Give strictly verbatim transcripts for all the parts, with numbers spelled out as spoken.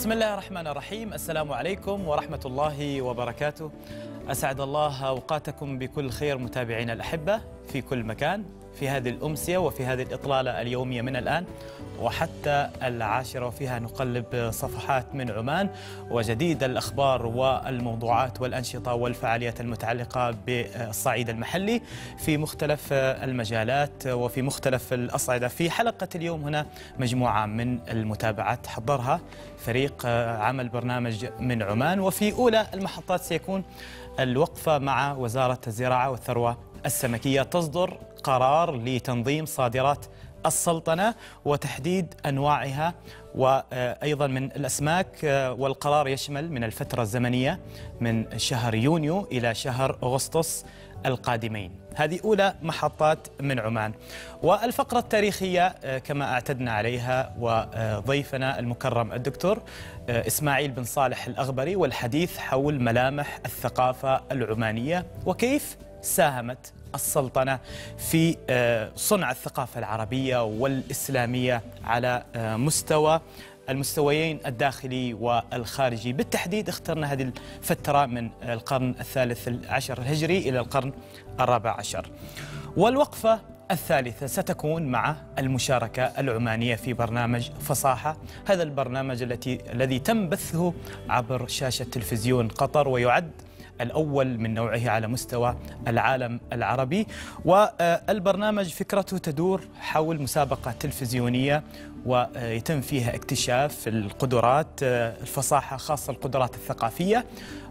بسم الله الرحمن الرحيم. السلام عليكم ورحمة الله وبركاته. أسعد الله أوقاتكم بكل خير متابعينا الأحبة في كل مكان في هذه الأمسية وفي هذه الإطلالة اليومية من الآن وحتى العاشرة، وفيها نقلب صفحات من عمان وجديد الأخبار والموضوعات والأنشطة والفعاليات المتعلقة بالصعيد المحلي في مختلف المجالات وفي مختلف الأصعدة. في حلقة اليوم هنا مجموعة من المتابعات حضرها فريق عمل برنامج من عمان، وفي أولى المحطات سيكون الوقفة مع وزارة الزراعة والثروة السمكية. تصدر قرار لتنظيم صادرات السلطنة وتحديد أنواعها وأيضا من الأسماك، والقرار يشمل من الفترة الزمنية من شهر يونيو إلى شهر أغسطس القادمين. هذه أولى محطات من عمان. والفقرة التاريخية كما اعتدنا عليها وضيفنا المكرم الدكتور إسماعيل بن صالح الأغبري، والحديث حول ملامح الثقافة العمانية وكيف ساهمت السلطنة في صنع الثقافة العربية والإسلامية على مستوى المستويين الداخلي والخارجي. بالتحديد اخترنا هذه الفترة من القرن الثالث عشر الهجري إلى القرن الرابع عشر. والوقفة الثالثة ستكون مع المشاركة العمانية في برنامج فصاحة، هذا البرنامج التي الذي تم بثه عبر شاشة تلفزيون قطر ويعد الأول من نوعه على مستوى العالم العربي. والبرنامج فكرته تدور حول مسابقة تلفزيونية ويتم فيها اكتشاف القدرات الفصاحة، خاصة القدرات الثقافية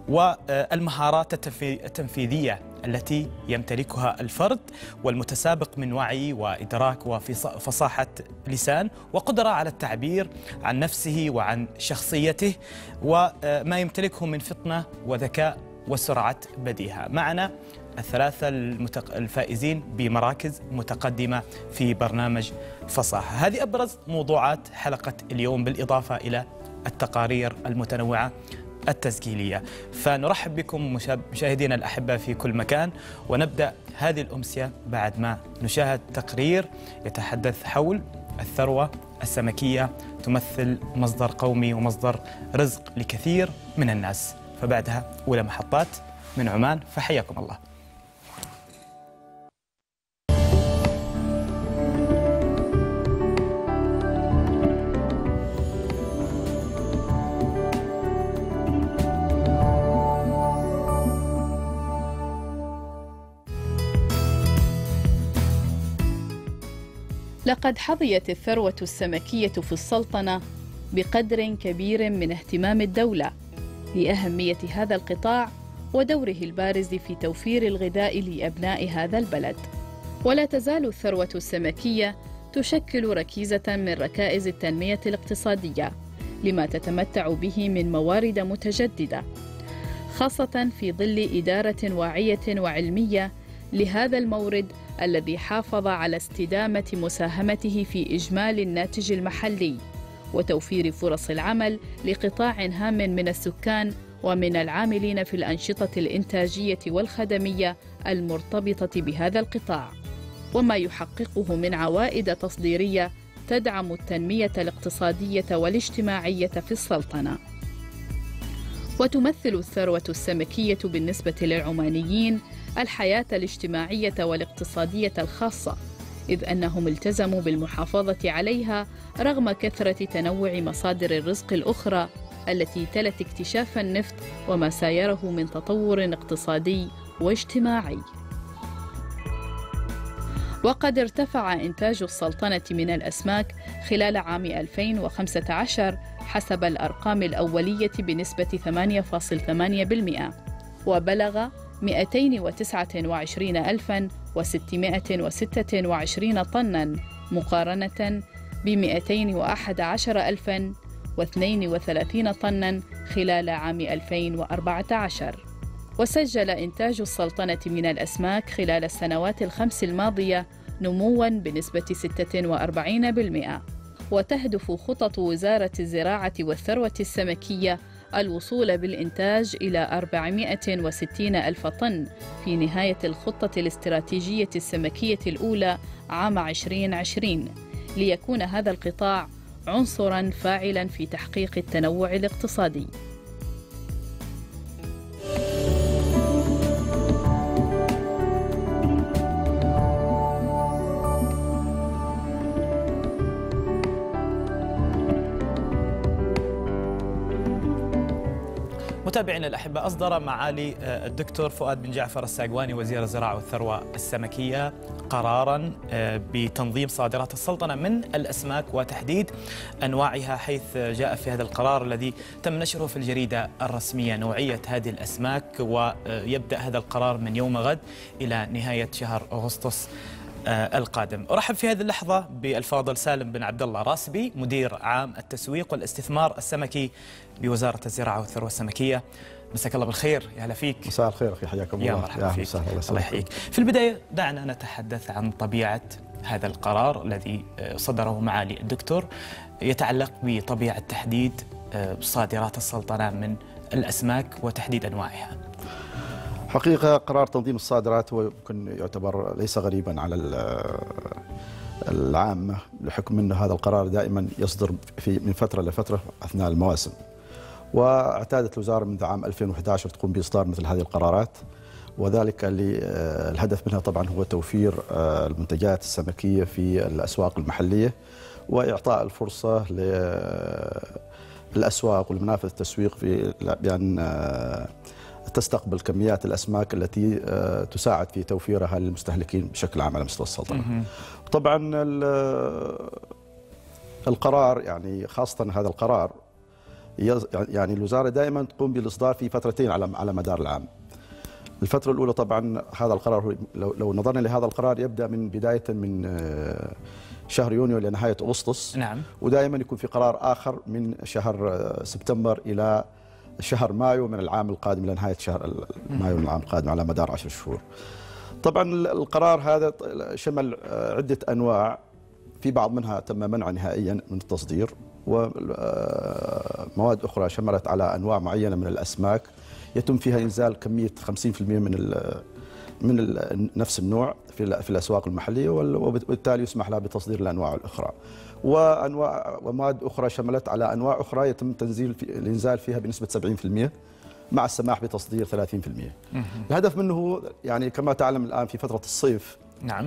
والمهارات التنفيذية التي يمتلكها الفرد والمتسابق من وعي وإدراك وفصاحة لسان وقدرة على التعبير عن نفسه وعن شخصيته وما يمتلكه من فطنة وذكاء وسرعة بديهة. معنا الثلاثة المتق... الفائزين بمراكز متقدمة في برنامج فصاحة. هذه أبرز موضوعات حلقة اليوم بالإضافة إلى التقارير المتنوعة التسجيلية. فنرحب بكم مشاهدينا الأحبة في كل مكان، ونبدأ هذه الأمسية بعد ما نشاهد تقرير يتحدث حول الثروة السمكية تمثل مصدر قومي ومصدر رزق لكثير من الناس. فبعدها أولى محطات من عمان، فحياكم الله. لقد حظيت الثروة السمكية في السلطنة بقدر كبير من اهتمام الدولة لأهمية هذا القطاع ودوره البارز في توفير الغذاء لأبناء هذا البلد. ولا تزال الثروة السمكية تشكل ركيزة من ركائز التنمية الاقتصادية لما تتمتع به من موارد متجددة، خاصة في ظل إدارة واعية وعلمية لهذا المورد الذي حافظ على استدامة مساهمته في إجمال الناتج المحلي وتوفير فرص العمل لقطاع هام من السكان ومن العاملين في الأنشطة الإنتاجية والخدمية المرتبطة بهذا القطاع، وما يحققه من عوائد تصديرية تدعم التنمية الاقتصادية والاجتماعية في السلطنة. وتمثل الثروة السمكية بالنسبة للعمانيين الحياة الاجتماعية والاقتصادية الخاصة، إذ أنهم التزموا بالمحافظة عليها رغم كثرة تنوع مصادر الرزق الأخرى التي تلت اكتشاف النفط وما سايره من تطور اقتصادي واجتماعي. وقد ارتفع إنتاج السلطنة من الأسماك خلال عام ألفين وخمسة عشر حسب الأرقام الأولية بنسبة ثمانية فاصلة ثمانية بالمئة، وبلغ مئتين وتسعة وعشرين ألفاً وستمائة وستة وعشرين طناً مقارنة ب مئتين وأحد عشر ألفاً واثنين وثلاثين طناً خلال عام ألفين وأربعة عشر. وسجل إنتاج السلطنة من الأسماك خلال السنوات الخمس الماضية نمواً بنسبة ستة وأربعين بالمئة. وتهدف خطط وزارة الزراعة والثروة السمكية الوصول بالإنتاج إلى أربعمائة وستين ألف طن في نهاية الخطة الاستراتيجية السمكية الأولى عام عشرين عشرين، ليكون هذا القطاع عنصراً فاعلاً في تحقيق التنوع الاقتصادي. متابعينا الأحبة، أصدر معالي الدكتور فؤاد بن جعفر الساقواني وزير الزراعة والثروة السمكية قراراً بتنظيم صادرات السلطنة من الأسماك وتحديد أنواعها، حيث جاء في هذا القرار الذي تم نشره في الجريدة الرسمية نوعية هذه الأسماك، ويبدأ هذا القرار من يوم غد إلى نهاية شهر أغسطس القادم. أرحب في هذه اللحظة بالفاضل سالم بن عبد الله راسبي، مدير عام التسويق والاستثمار السمكي بوزارة الزراعة والثروة السمكية. مساك الله بالخير، يا هلا فيك. مساء الخير أخي، حياكم الله. يا مرحبا فيك. الله يحييك. في البداية دعنا نتحدث عن طبيعة هذا القرار الذي صدره معالي الدكتور، يتعلق بطبيعة تحديد صادرات السلطنة من الأسماك وتحديد أنواعها. حقيقة قرار تنظيم الصادرات هو يمكن يعتبر ليس غريبا على العامة، لحكم أن هذا القرار دائما يصدر في من فترة لفترة أثناء المواسم، واعتادت الوزارة منذ عام ألفين وأحد عشر تقوم بإصدار مثل هذه القرارات، وذلك الهدف منها طبعا هو توفير المنتجات السمكية في الأسواق المحلية، وإعطاء الفرصة للأسواق والمنافذ التسويق في بأن تستقبل كميات الأسماك التي تساعد في توفيرها للمستهلكين بشكل عام على مستوى السلطنة. طبعا القرار يعني خاصة هذا القرار يعني الوزارة دائما تقوم بالإصدار في فترتين على على مدار العام. الفترة الأولى طبعا هذا القرار لو, لو نظرنا لهذا القرار يبدأ من بداية من شهر يونيو لنهاية أغسطس. نعم. ودائما يكون في قرار آخر من شهر سبتمبر إلى شهر مايو من العام القادم، إلى نهاية شهر مايو من العام القادم على مدار عشر شهور. طبعا القرار هذا شمل عدة أنواع، في بعض منها تم منع نهائيا من التصدير، ومواد أخرى شملت على أنواع معينة من الأسماك يتم فيها إنزال كمية خمسين بالمئة من ال من ال نفس النوع في في الأسواق المحلية، وبالتالي يسمح لها بتصدير الأنواع الأخرى. وأنواع ومواد أخرى شملت على أنواع أخرى يتم تنزيل في الإنزال فيها بنسبة سبعين بالمئة مع السماح بتصدير ثلاثين بالمئة. الهدف منه يعني كما تعلم الآن في فترة الصيف. نعم.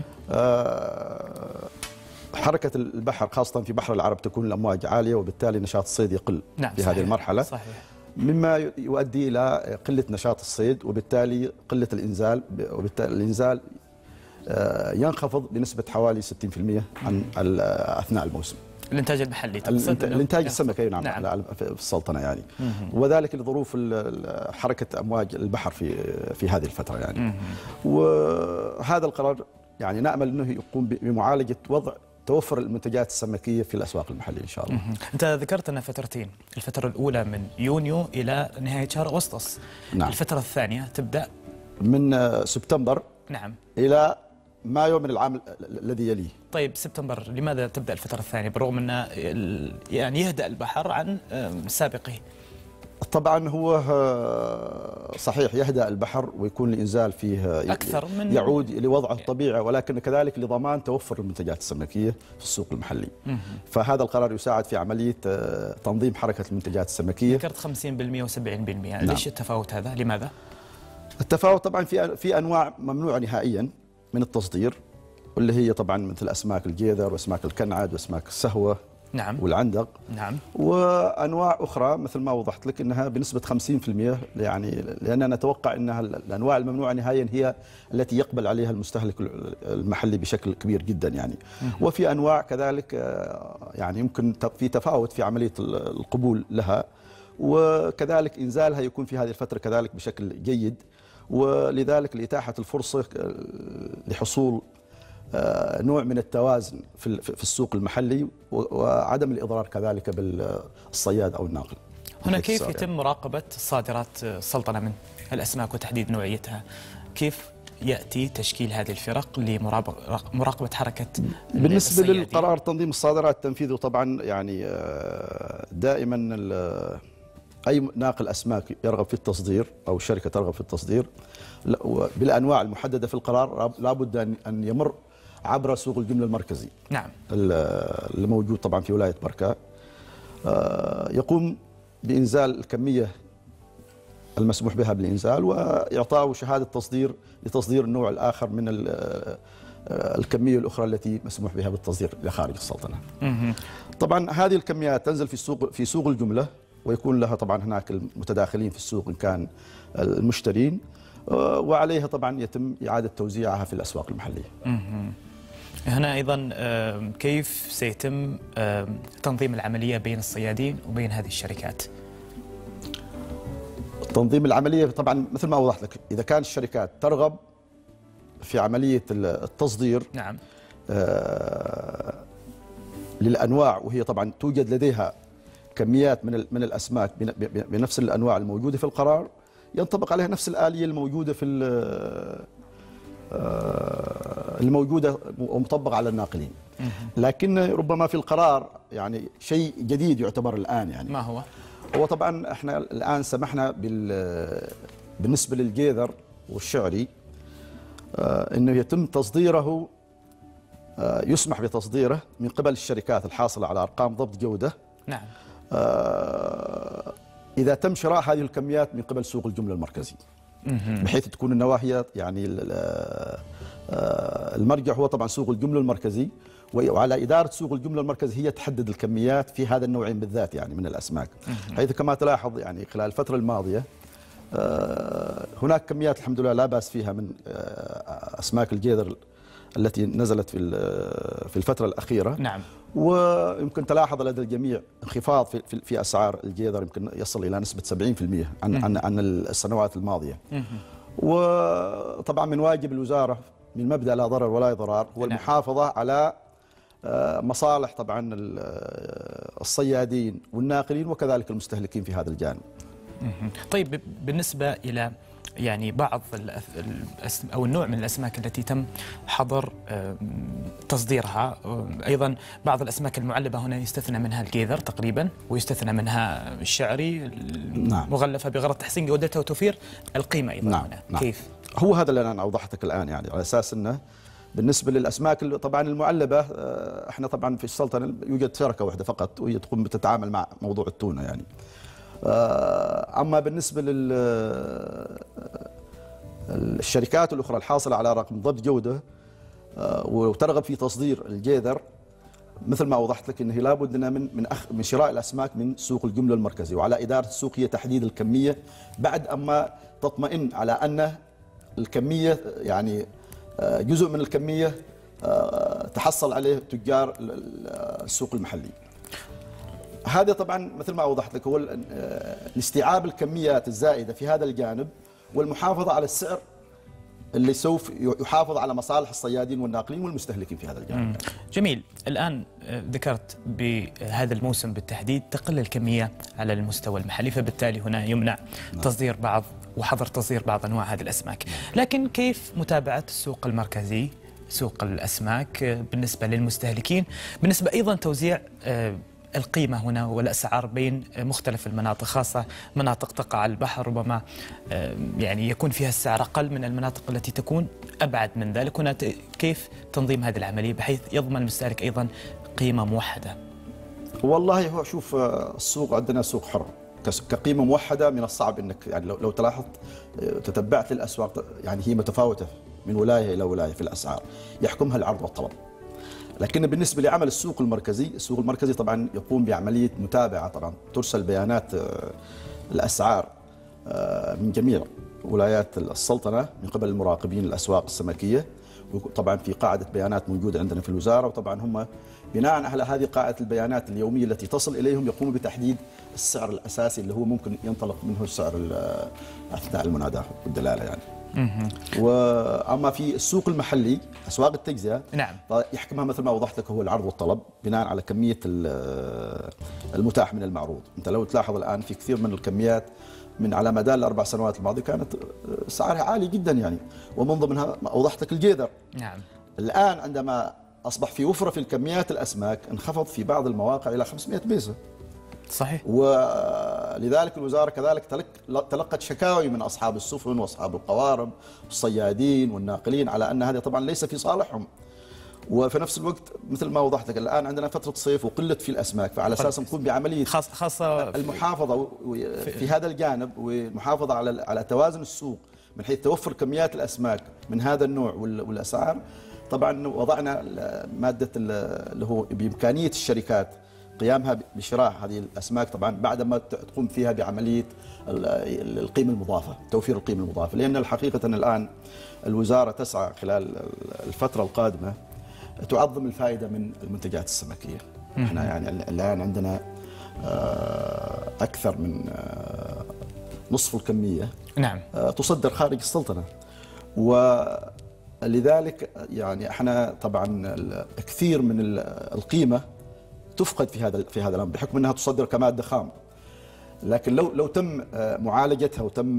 آه حركة البحر خاصة في بحر العرب تكون الأمواج عالية، وبالتالي نشاط الصيد يقل. نعم. في هذه المرحلة. صحيح. مما يؤدي إلى قلة نشاط الصيد، وبالتالي قلة الإنزال، وبالتالي الإنزال ينخفض بنسبة حوالي ستين بالمئة عن أثناء الموسم. الإنتاج المحلي تقصد؟ الإنتاج السمكي نعم, نعم في السلطنة يعني. مم. وذلك لظروف حركة أمواج البحر في في هذه الفترة يعني. مم. وهذا القرار يعني نأمل أنه يقوم بمعالجة وضع توفر المنتجات السمكية في الأسواق المحلية إن شاء الله. مم. أنت ذكرت أن فترتين، الفترة الأولى من يونيو إلى نهاية شهر أغسطس. نعم. الفترة الثانية تبدأ من سبتمبر. نعم. إلى مايو من العام الذي يليه. طيب سبتمبر لماذا تبدأ الفترة الثانية بالرغم أن يعني يهدأ البحر عن سابقه؟ طبعا هو صحيح يهدأ البحر ويكون الإنزال فيه أكثر من يعود لوضعه الطبيعي، ولكن كذلك لضمان توفر المنتجات السمكية في السوق المحلي. مم. فهذا القرار يساعد في عملية تنظيم حركة المنتجات السمكية. ذكرت خمسين بالمئة وسبعين بالمئة. نعم. ليش التفاوت هذا؟ لماذا؟ التفاوت طبعا في في أنواع ممنوعة نهائيا من التصدير، واللي هي طبعا مثل أسماك الجيذر وأسماك الكنعد وأسماك السهوة. نعم. والعندق. نعم. وأنواع أخرى مثل ما وضحت لك أنها بنسبة خمسين بالمئة، يعني لأننا نتوقع أنها الأنواع الممنوعة نهائيا هي التي يقبل عليها المستهلك المحلي بشكل كبير جدا يعني. م- وفي أنواع كذلك يعني يمكن في تفاوت في عملية القبول لها، وكذلك إنزالها يكون في هذه الفترة كذلك بشكل جيد، ولذلك لإتاحة الفرصة لحصول نوع من التوازن في في السوق المحلي، وعدم الإضرار كذلك بالصياد أو الناقل. هنا كيف يتم مراقبة صادرات السلطنة من الأسماك وتحديد نوعيتها؟ كيف يأتي تشكيل هذه الفرق لمراقبة حركة بالنسبة الصيادين؟ للقرار تنظيم الصادرات تنفيذه طبعا يعني دائما أي ناقل أسماك يرغب في التصدير أو الشركة ترغب في التصدير بالأنواع المحددة في القرار لابد أن يمر عبر سوق الجملة المركزي. نعم. اللي موجود طبعا في ولاية بركة، يقوم بإنزال الكمية المسموح بها بالإنزال وإعطاء شهادة تصدير لتصدير النوع الآخر من الكمية الأخرى التي مسموح بها بالتصدير إلى خارج السلطنة. طبعا هذه الكميات تنزل في السوق في سوق الجملة، ويكون لها طبعا هناك المتداخلين في السوق إن كان المشترين، وعليها طبعا يتم إعادة توزيعها في الأسواق المحلية. هنا أيضا كيف سيتم تنظيم العملية بين الصيادين وبين هذه الشركات؟ تنظيم العملية طبعا مثل ما وضحت لك، إذا كانت الشركات ترغب في عملية التصدير نعم آه للأنواع، وهي طبعا توجد لديها كميات من من الأسماك بنفس الأنواع الموجودة في القرار، ينطبق عليها نفس الآلية الموجودة في الموجودة ومطبقة على الناقلين. لكن ربما في القرار يعني شيء جديد يعتبر الآن. يعني ما هو؟ هو طبعا احنا الآن سمحنا بال بالنسبة للجيذر والشعري انه يتم تصديره، يسمح بتصديره من قبل الشركات الحاصلة على أرقام ضبط جودة. نعم. إذا تم شراء هذه الكميات من قبل سوق الجملة المركزي، بحيث تكون النواحي يعني المرجع هو طبعا سوق الجملة المركزي، وعلى إدارة سوق الجملة المركزي هي تحدد الكميات في هذا النوعين بالذات يعني من الأسماك. حيث كما تلاحظ يعني خلال الفترة الماضية هناك كميات الحمد لله لا بأس فيها من أسماك الجيذر التي نزلت في في الفترة الأخيرة. نعم. ويمكن تلاحظ لدى الجميع انخفاض في في أسعار الجيذر يمكن يصل إلى نسبة سبعين بالمئة عن عن عن السنوات الماضية. وطبعا من واجب الوزارة من مبدأ لا ضرر ولا ضرار هو المحافظة على مصالح طبعا الصيادين والناقلين وكذلك المستهلكين في هذا الجانب. طيب بالنسبة إلى يعني بعض أو النوع من الأسماك التي تم حظر تصديرها، أيضا بعض الأسماك المعلبة هنا يستثنى منها الجيذر تقريبا، ويستثنى منها الشعري المغلفة بغرض تحسين جودتها وتوفير القيمة أيضا. نعم. هنا نعم. كيف؟ هو هذا اللي أنا أوضحتك الآن، يعني على أساس أنه بالنسبة للأسماك طبعا المعلبة احنا طبعا في السلطنة يوجد شركة واحدة فقط وهي تقوم بتتعامل مع موضوع التونة يعني. أما بالنسبة للشركات الأخرى الحاصلة على رقم ضبط جودة وترغب في تصدير الجيذر، مثل ما وضحت لك أنه لابد من من أخ من شراء الأسماك من سوق الجملة المركزي، وعلى إدارة السوق هي تحديد الكمية بعد أما تطمئن على أن الكمية يعني جزء من الكمية تحصل عليه تجار السوق المحلي. هذا طبعا مثل ما أوضحت لك هو الاستيعاب الكميات الزائدة في هذا الجانب والمحافظة على السعر اللي سوف يحافظ على مصالح الصيادين والناقلين والمستهلكين في هذا الجانب. جميل. الآن ذكرت بهذا الموسم بالتحديد تقل الكمية على المستوى المحلي، فبالتالي هنا يمنع تصدير بعض وحظر تصدير بعض أنواع هذه الأسماك. لكن كيف متابعة السوق المركزي سوق الأسماك بالنسبة للمستهلكين، بالنسبة أيضا توزيع القيمة هنا والأسعار بين مختلف المناطق، خاصة مناطق تقع على البحر ربما يعني يكون فيها السعر أقل من المناطق التي تكون أبعد من ذلك. هنا كيف تنظيم هذه العملية بحيث يضمن المستهلك أيضا قيمة موحدة؟ والله هو شوف السوق عندنا سوق حر كقيمة موحدة من الصعب أنك يعني لو, لو تلاحظت تتبعت الأسواق يعني هي متفاوتة من ولاية إلى ولاية في الأسعار، يحكمها العرض والطلب. لكن بالنسبة لعمل السوق المركزي، السوق المركزي طبعا يقوم بعملية متابعة، طبعا ترسل بيانات الأسعار من جميع ولايات السلطنة من قبل المراقبين الأسواق السمكية، وطبعا في قاعدة بيانات موجودة عندنا في الوزارة، وطبعا هم بناء على هذه قاعدة البيانات اليومية التي تصل إليهم يقوموا بتحديد السعر الأساسي اللي هو ممكن ينطلق منه السعر أثناء المناداة والدلالة يعني. وأما في السوق المحلي أسواق التجزئة نعم يحكمها مثل ما وضحت لك هو العرض والطلب بناء على كمية المتاح من المعروض. أنت لو تلاحظ الآن في كثير من الكميات من على مدار الأربع سنوات الماضية كانت سعرها عالي جدا يعني، ومن ضمنها وضحت لك الجيذر. نعم. الآن عندما أصبح في وفرة في الكميات الأسماك انخفض في بعض المواقع إلى خمسمئة بيسة. صحيح. ولذلك الوزارة كذلك تلقت شكاوي من أصحاب السفن وأصحاب القوارب والصيادين والناقلين على أن هذا طبعا ليس في صالحهم، وفي نفس الوقت مثل ما وضحت لك الان عندنا فتره صيف وقله في الاسماك، فعلى اساس نقوم بعمليه خاص خاصه المحافظه في هذا الجانب والمحافظه على على توازن السوق من حيث توفر كميات الاسماك من هذا النوع والاسعار. طبعا وضعنا ماده اللي هو بامكانيه الشركات قيامها بشراء هذه الاسماك طبعا بعد ما تقوم فيها بعمليه القيمه المضافه، توفير القيمه المضافه، لان الحقيقه الان الوزاره تسعى خلال الفتره القادمه تعظم الفائده من المنتجات السمكيه. احنا يعني الان عندنا اكثر من نصف الكميه نعم تصدر خارج السلطنه، ولذلك يعني احنا طبعا كثير من القيمه تفقد في هذا في هذا الامر بحكم انها تصدر كماده خام. لكن لو لو تم معالجتها وتم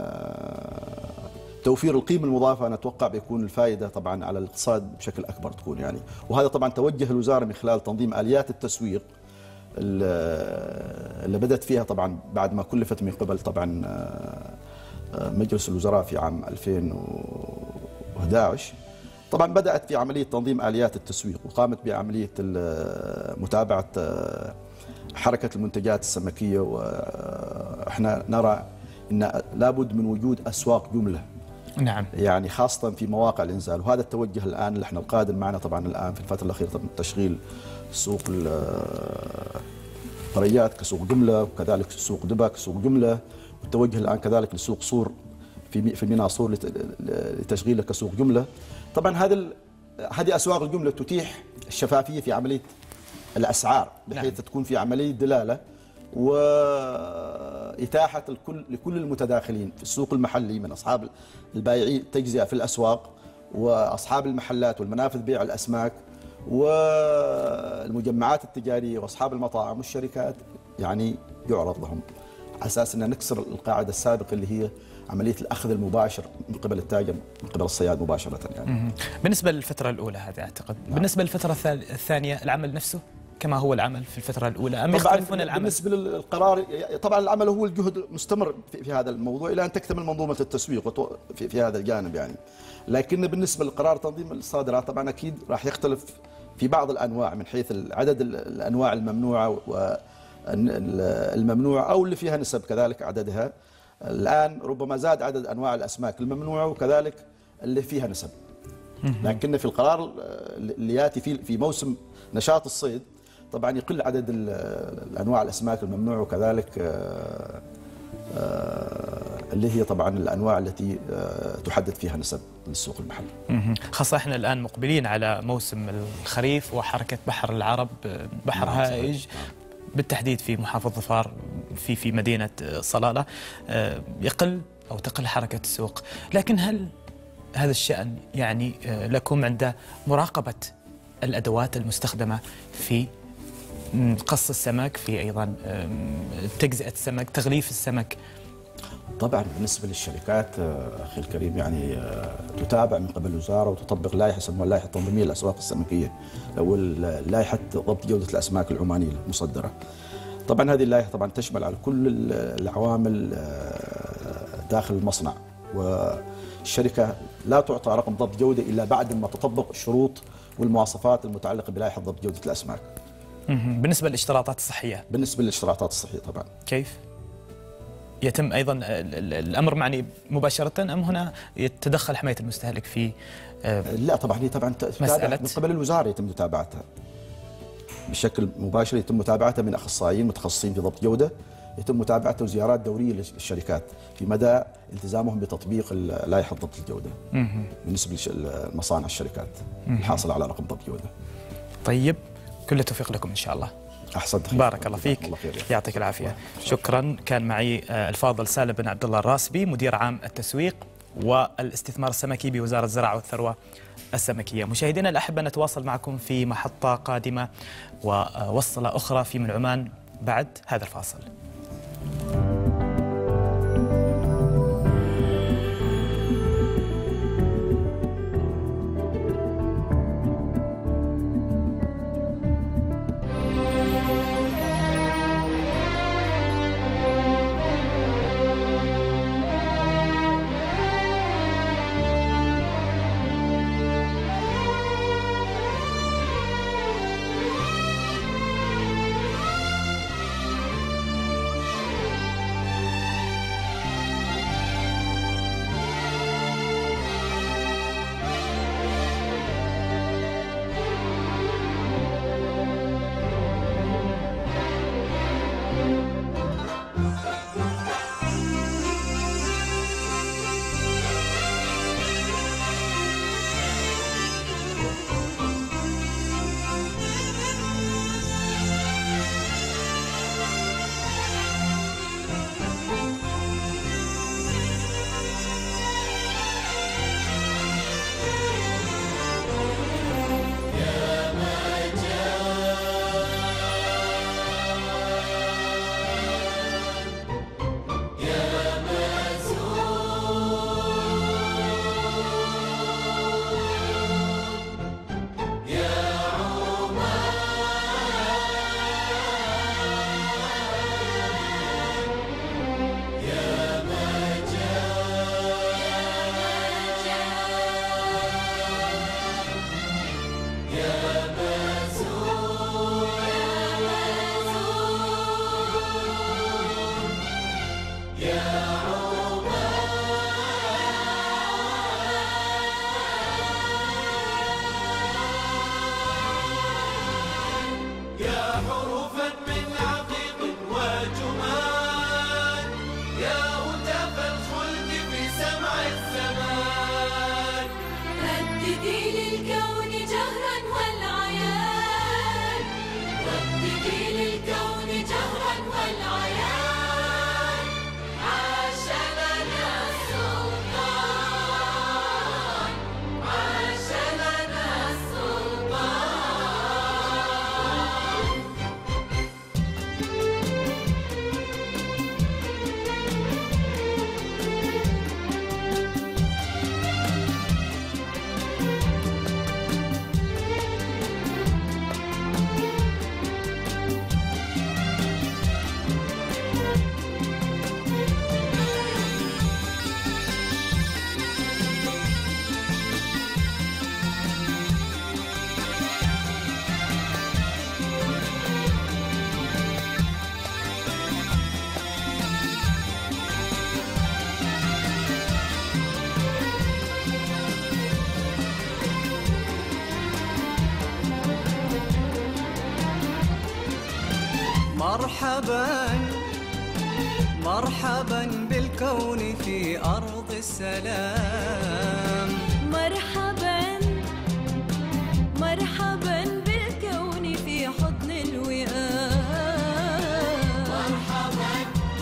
توفير القيمه المضافه انا اتوقع بيكون الفائده طبعا على الاقتصاد بشكل اكبر تكون يعني. وهذا طبعا توجه الوزاره من خلال تنظيم اليات التسويق اللي بدات فيها طبعا بعد ما كلفت من قبل طبعا مجلس الوزراء في عام ألفين وأحد عشر. طبعا بدات في عمليه تنظيم اليات التسويق وقامت بعمليه متابعه حركه المنتجات السمكيه، واحنا نرى ان لابد من وجود اسواق جمله. نعم. يعني خاصه في مواقع الانزال، وهذا التوجه الان اللي احنا القادم معنا طبعا الان في الفتره الاخيره تم تشغيل سوق القريات كسوق جمله، وكذلك سوق دبا كسوق جمله، والتوجه الان كذلك لسوق صور في في ميناء صور لتشغيله كسوق جمله. طبعا هذا هذه اسواق الجمله تتيح الشفافيه في عمليه الاسعار بحيث نعم. تكون في عمليه دلاله واتاحه الكل لكل المتداخلين في السوق المحلي من اصحاب البائعين التجزئه في الاسواق واصحاب المحلات والمنافذ بيع الاسماك والمجمعات التجاريه واصحاب المطاعم والشركات، يعني يعرض لهم على اساس ان نكسر القاعده السابقه اللي هي عمليه الاخذ المباشر من قبل التاجر من قبل الصياد مباشره يعني. بالنسبه للفتره الاولى هذه اعتقد، نعم. بالنسبه للفتره الثانيه العمل نفسه كما هو العمل في الفتره الاولى ام يختلفون العمل؟ بالنسبه للقرار طبعا العمل هو الجهد مستمر في, في هذا الموضوع الى ان تكتمل منظومه التسويق في, في هذا الجانب يعني. لكن بالنسبه لقرار تنظيم الصادرات طبعا اكيد راح يختلف في بعض الانواع من حيث عدد الانواع الممنوعه والممنوعه او اللي فيها نسب كذلك عددها. الان ربما زاد عدد انواع الاسماك الممنوعه وكذلك اللي فيها نسب. لكن في القرار اللي ياتي في في موسم نشاط الصيد طبعا يقل عدد الانواع الاسماك الممنوعه وكذلك اللي هي طبعا الانواع التي تحدد فيها نسب للسوق المحلي. خاصه احنا الان مقبلين على موسم الخريف وحركه بحر العرب بحر نعم هائج نعم. بالتحديد في محافظة ظفار في في مدينة صلالة يقل أو تقل حركة السوق. لكن هل هذا الشأن يعني لكم عند مراقبة الأدوات المستخدمة في قص السمك، في أيضا تجزئة السمك، تغليف السمك؟ طبعا بالنسبة للشركات أخي الكريم يعني تتابع من قبل الوزارة وتطبق لائحة يسموها اللائحة التنظيمية للأسواق السمكية أو لائحة ضبط جودة الأسماك العمانية المصدرة. طبعا هذه اللائحة طبعا تشمل على كل العوامل داخل المصنع، والشركة لا تعطى رقم ضبط جودة إلا بعد ما تطبق الشروط والمواصفات المتعلقة بلائحة ضبط جودة الأسماك. بالنسبة للاشتراطات الصحية؟ بالنسبة للاشتراطات الصحية طبعا. كيف؟ يتم أيضا الأمر معني مباشرة أم هنا يتدخل حماية المستهلك في لا طبعا هي طبعا مسألة من قبل الوزارة يتم متابعتها بشكل مباشر، يتم متابعتها من أخصائيين متخصصين في ضبط جودة، يتم متابعتها وزيارات دورية للشركات في مدى التزامهم بتطبيق لائحة ضبط الجودة بالنسبة لمصانع الشركات الحاصلة على رقم ضبط جودة. طيب كل التوفيق لكم إن شاء الله. أحسنت. بارك الله فيك. الله يعطيك العافية. شكرا. كان معي الفاضل سالم بن عبد الله الراسبي مدير عام التسويق والاستثمار السمكي بوزارة الزراعة والثروة السمكية. مشاهدينا الأحبة نتواصل معكم في محطة قادمة ووصلة أخرى في من عمان بعد هذا الفاصل. مرحبا مرحبا بالكون في أرض السلام. مرحبا مرحبا بالكون في حضن الوئام. مرحبا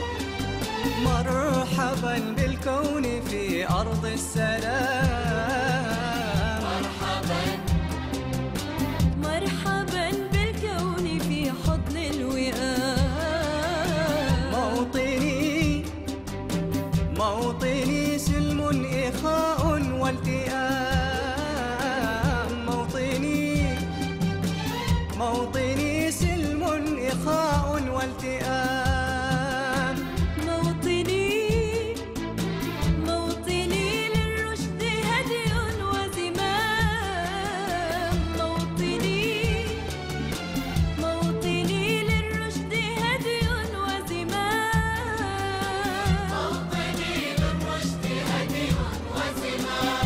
مرحبا بالكون في أرض السلام. مرحبا مرحبا بالكون في حضن الوئام. موطني موطني سلم إخاء والتئام. موطني موطني سلم إخاء والتئام. موطني موطني للرشد هدي وزمام. موطني موطني للرشد هدي وزمام. موطني للرشد هدي وزمام.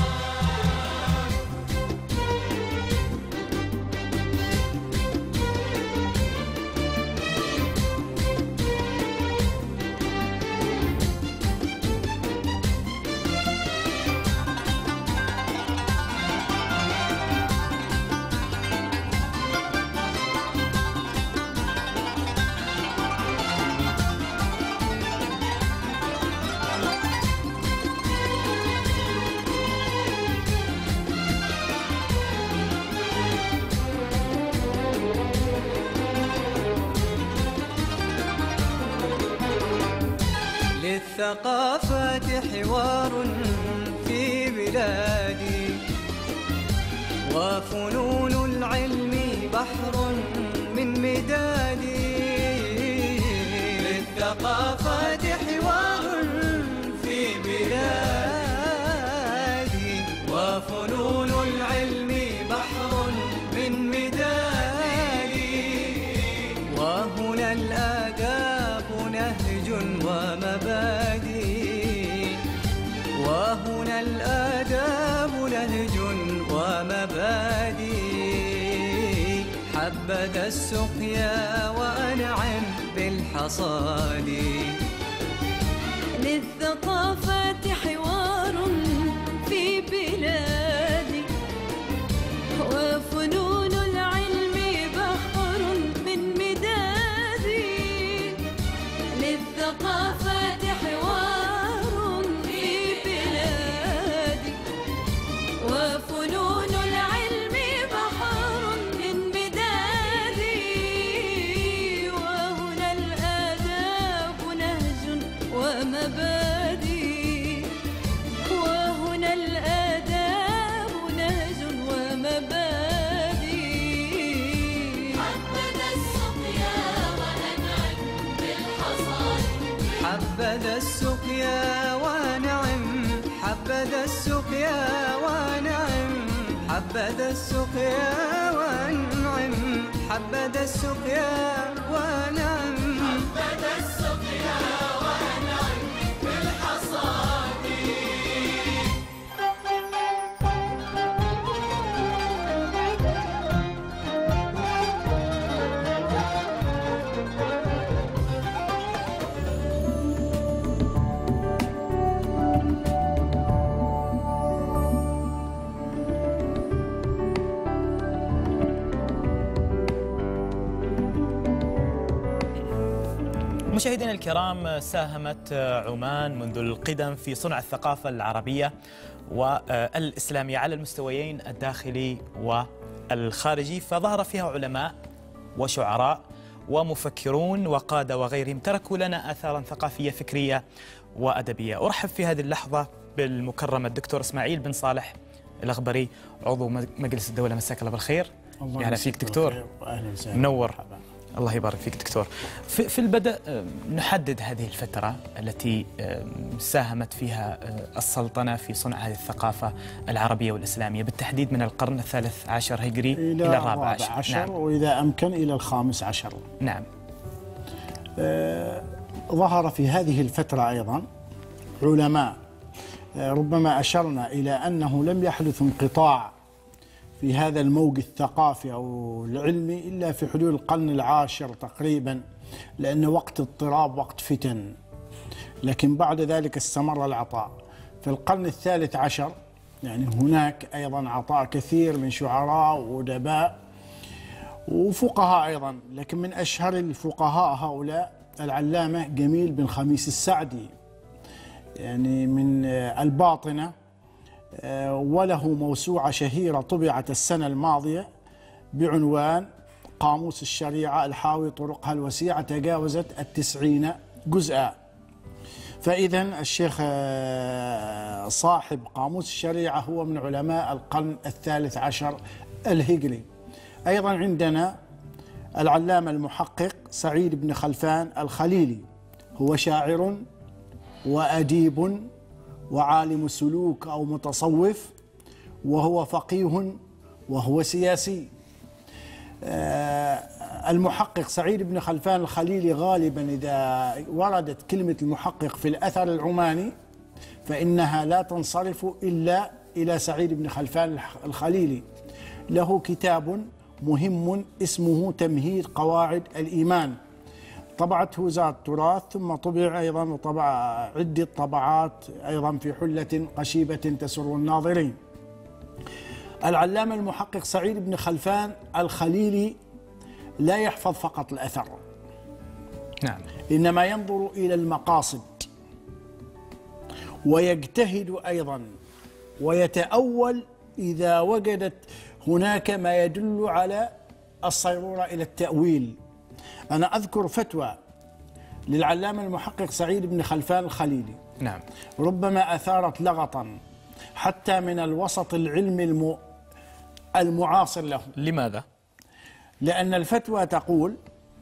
للثقافات حوار في بلادي، وفنون العلم بحر من مدادي. للثقافات حوار في بلادي، وفنون العلم بحر من مدادي. وهنا الآداب نهج ومبادئ، وهنا الآداب نهج ومبادئ. حبذا السقيا وأنعم بالحصاد. للثقافات حوار في بلادي، وفنون العلم بحر من مدادي. للثقافات حوار في بلادي، وفنون العلم بحر من مدادي. وهنا الآداب نهج ومبادئ، وهنا الآداب نهج ومبادئ. حبذا السقيا وننعم بالحصاد. حبذا السقيا ونعم، حبذا السقيا ونعم، حبذا السقيا ونعم، حبذا السقيا ونعم، حبذا السقيا ونعم بالحصاد. مشاهدينا الكرام، ساهمت عمان منذ القدم في صنع الثقافة العربية والإسلامية على المستويين الداخلي والخارجي، فظهر فيها علماء وشعراء ومفكرون وقادة وغيرهم تركوا لنا آثارا ثقافية فكرية وأدبية. أرحب في هذه اللحظة بالمكرم الدكتور إسماعيل بن صالح الأغبري، عضو مجلس الدولة. مساك الله بالخير. أهلا فيك دكتور. أهلا وسهلا. منور. الله يبارك فيك دكتور. في, في البدء نحدد هذه الفترة التي ساهمت فيها السلطنة في صنع هذه الثقافة العربية والإسلامية، بالتحديد من القرن الثالث عشر هجري إلى, إلى الرابع عشر, عشر نعم. وإذا أمكن إلى الخامس عشر. نعم. آه ظهر في هذه الفترة أيضا علماء، آه ربما أشرنا إلى أنه لم يحدث انقطاع في هذا الموج الثقافي أو العلمي إلا في حدود القرن العاشر تقريبا، لأنه وقت اضطراب، وقت فتن، لكن بعد ذلك استمر العطاء. في القرن الثالث عشر يعني هناك أيضا عطاء كثير من شعراء وأدباء وفقهاء أيضا، لكن من أشهر الفقهاء هؤلاء العلامة جميل بن خميس السعدي، يعني من الباطنة، وله موسوعة شهيرة طبعت السنة الماضية بعنوان قاموس الشريعة الحاوي طرقها الوسيعة تجاوزت التسعين جزءا. فإذا الشيخ صاحب قاموس الشريعة هو من علماء القرن الثالث عشر الهجري. أيضا عندنا العلامة المحقق سعيد بن خلفان الخليلي، هو شاعر وأديب وعالم سلوك أو متصوف، وهو فقيه وهو سياسي. المحقق سعيد بن خلفان الخليلي غالبا إذا وردت كلمة المحقق في الأثر العماني فإنها لا تنصرف إلا إلى سعيد بن خلفان الخليلي. له كتاب مهم اسمه تمهيد قواعد الإيمان، طبعته وزارة التراث، ثم طبع أيضا وطبع عدة طبعات أيضا في حلة قشيبة تسر الناظرين. العلامة المحقق سعيد بن خلفان الخليلي لا يحفظ فقط الأثر، نعم، إنما ينظر إلى المقاصد ويجتهد أيضا ويتأول إذا وجدت هناك ما يدل على الصيرورة إلى التأويل. أنا أذكر فتوى للعلامة المحقق سعيد بن خلفان الخليلي، نعم، ربما أثارت لغطا حتى من الوسط العلمي المعاصر له. لماذا؟ لأن الفتوى تقول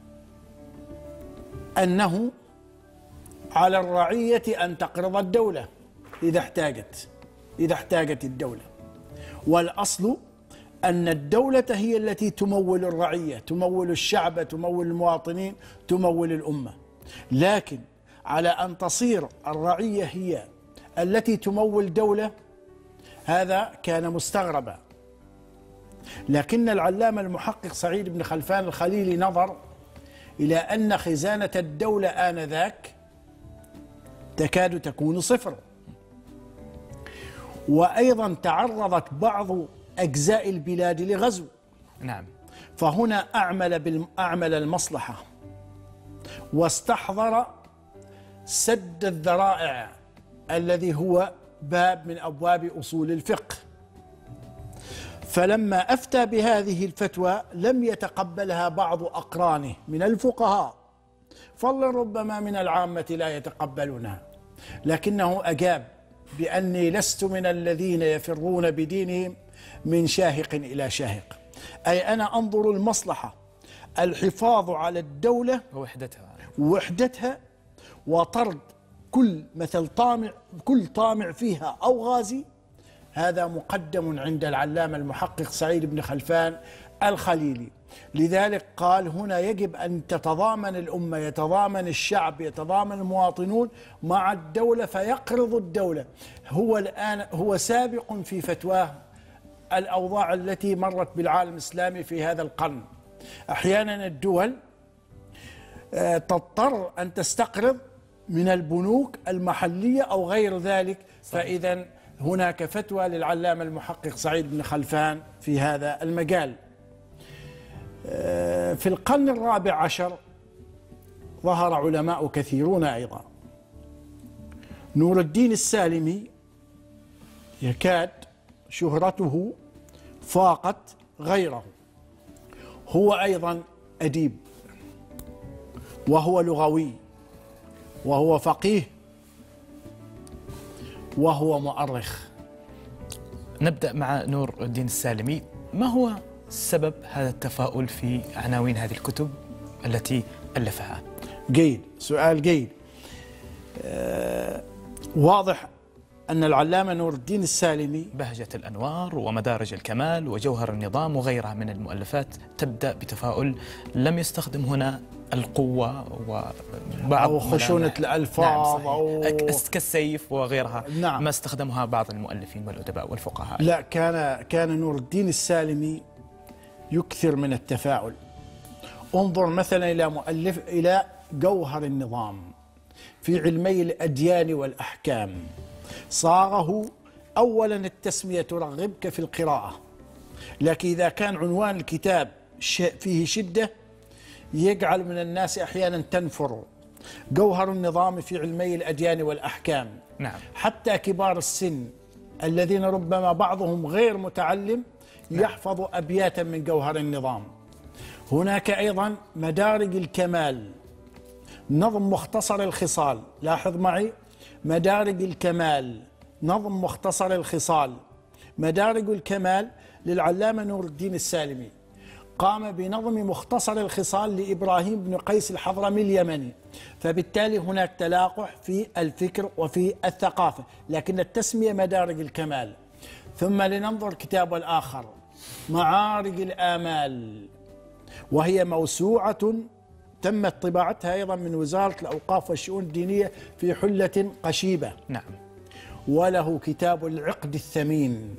أنه على الرعية أن تقرض الدولة إذا احتاجت إذا احتاجت الدولة، والأصل أن الدولة هي التي تمول الرعية، تمول الشعب، تمول المواطنين، تمول الأمة. لكن على أن تصير الرعية هي التي تمول دولة هذا كان مستغربا. لكن العلامة المحقق سعيد بن خلفان الخليلي نظر إلى أن خزانة الدولة آنذاك تكاد تكون صفر، وأيضا تعرضت بعض أجزاء البلاد لغزو، نعم، فهنا أعمل أعمل المصلحة واستحضر سد الذرائع الذي هو باب من أبواب أصول الفقه. فلما أفتى بهذه الفتوى لم يتقبلها بعض أقرانه من الفقهاء، فلربما من العامة لا يتقبلونها، لكنه أجاب بأني لست من الذين يفرون بدينهم من شاهق إلى شاهق، أي أنا أنظر المصلحة الحفاظ على الدولة ووحدتها ووحدتها وطرد كل مثل طامع كل طامع فيها أو غازي، هذا مقدم عند العلامة المحقق سعيد بن خلفان الخليلي. لذلك قال هنا يجب أن تتضامن الأمة، يتضامن الشعب، يتضامن المواطنون مع الدولة فيقرض الدولة. هو الآن هو سابق في فتواه الأوضاع التي مرت بالعالم الإسلامي في هذا القرن. أحيانا الدول تضطر أن تستقرض من البنوك المحلية أو غير ذلك، فإذا هناك فتوى للعلامة المحقق سعيد بن خلفان في هذا المجال. في القرن الرابع عشر ظهر علماء كثيرون أيضا. نور الدين السالمي يكاد شهرته فاقت غيره، هو أيضا أديب وهو لغوي وهو فقيه وهو مؤرخ. نبدأ مع نور الدين السالمي. ما هو سبب هذا التفاؤل في عناوين هذه الكتب التي ألفها؟ جيد، سؤال جيد. آه واضح أن العلامة نور الدين السالمي بهجة الأنوار ومدارج الكمال وجوهر النظام وغيرها من المؤلفات تبدأ بتفاؤل لم يستخدم هنا القوة وبعض أو خشونة الألفاظ نعم أو كالسيف وغيرها. نعم. ما استخدمها بعض المؤلفين والأدباء والفقهاء. لا، كان كان نور الدين السالمي يكثر من التفاؤل. انظر مثلا إلى مؤلف إلى جوهر النظام في علمي الأديان والأحكام. صاغه أولا التسمية ترغبك في القراءة، لكن إذا كان عنوان الكتاب فيه شدة يجعل من الناس أحيانا تنفر. جوهر النظام في علمي الأديان والأحكام. نعم. حتى كبار السن الذين ربما بعضهم غير متعلم يحفظ أبياتا من جوهر النظام. هناك أيضا مدارج الكمال، نظم مختصر الخصال. لاحظ معي، مدارج الكمال، نظم مختصر الخصال. مدارج الكمال للعلامة نور الدين السالمي، قام بنظم مختصر الخصال لإبراهيم بن قيس الحضرمي اليمني، فبالتالي هناك تلاقح في الفكر وفي الثقافة، لكن التسمية مدارج الكمال. ثم لننظر كتابه الآخر معارج الآمال، وهي موسوعة تمت طباعتها أيضا من وزارة الأوقاف والشؤون الدينية في حلة قشيبة. نعم. وله كتاب العقد الثمين،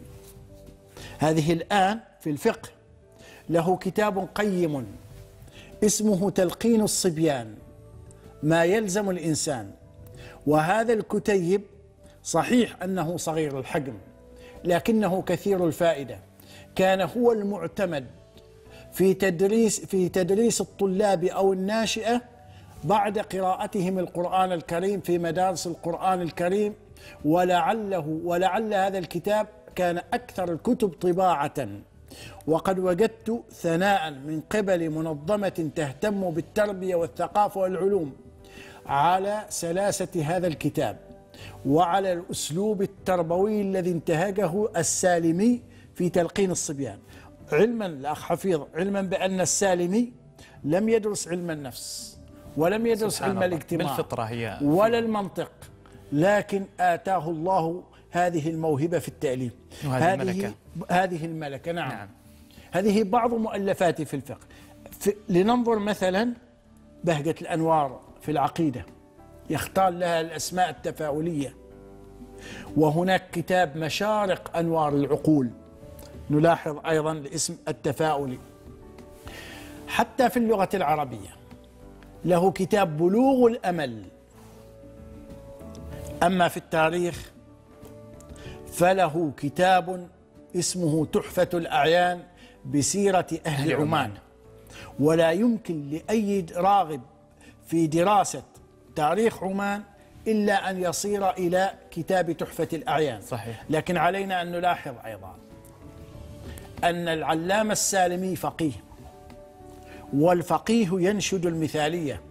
هذه الآن في الفقه. له كتاب قيم اسمه تلقين الصبيان ما يلزم الإنسان. وهذا الكتيب صحيح أنه صغير الحجم لكنه كثير الفائدة. كان هو المعتمد في تدريس في تدريس الطلاب أو الناشئة بعد قراءتهم القرآن الكريم في مدارس القرآن الكريم. ولعله ولعل هذا الكتاب كان أكثر الكتب طباعة. وقد وجدت ثناء من قبل منظمة تهتم بالتربية والثقافة والعلوم على سلاسة هذا الكتاب وعلى الأسلوب التربوي الذي انتهجه السالمي في تلقين الصبيان. علما الأخ حفيظ، علما بأن السالمي لم يدرس علم النفس ولم يدرس علم الاجتماع بالفطرة هي ولا المنطق، لكن آتاه الله هذه الموهبة في التأليف. هذه الملكة. هذه الملكة نعم. نعم. هذه بعض مؤلفاته في الفقه. في لننظر مثلا بهجة الأنوار في العقيدة، يختار لها الأسماء التفاؤلية. وهناك كتاب مشارق أنوار العقول، نلاحظ أيضا الاسم التفاؤلي. حتى في اللغة العربية له كتاب بلوغ الأمل. أما في التاريخ فله كتاب اسمه تحفة الأعيان بسيرة أهل عمان. ولا يمكن لأي راغب في دراسة تاريخ عمان إلا أن يصير إلى كتاب تحفة الأعيان. صحيح. لكن علينا أن نلاحظ أيضا أن العلامة السالمي فقيه، والفقيه ينشد المثالية.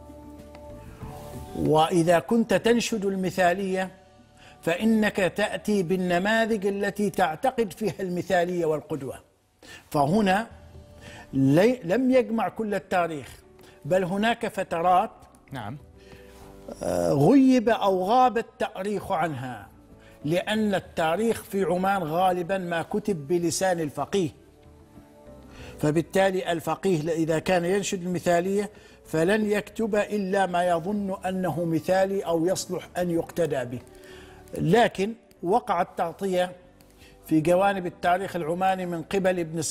وإذا كنت تنشد المثالية فإنك تأتي بالنماذج التي تعتقد فيها المثالية والقدوة. فهنا لم يجمع كل التاريخ، بل هناك فترات نعم غيب أو غاب التأريخ عنها، لأن التاريخ في عمان غالبا ما كتب بلسان الفقيه. فبالتالي الفقيه إذا كان ينشد المثالية فلن يكتب إلا ما يظن أنه مثالي أو يصلح أن يقتدى به. لكن وقعت تغطية في جوانب التاريخ العماني من قبل ابن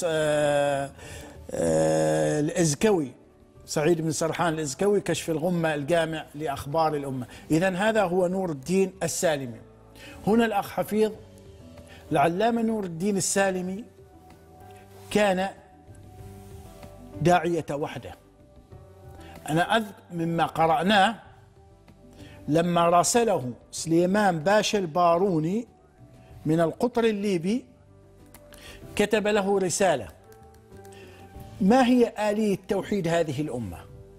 الإزكوي، سعيد بن سرحان الإزكوي، كشف الغمة الجامع لأخبار الأمة. إذن هذا هو نور الدين السالمي. هنا الأخ حفيظ، العلامة نور الدين السالمي كان داعية وحده. أنا أذكر مما قرأناه لما راسله سليمان باشا الباروني من القطر الليبي، كتب له رسالة: ما هي آلية توحيد هذه الأمة؟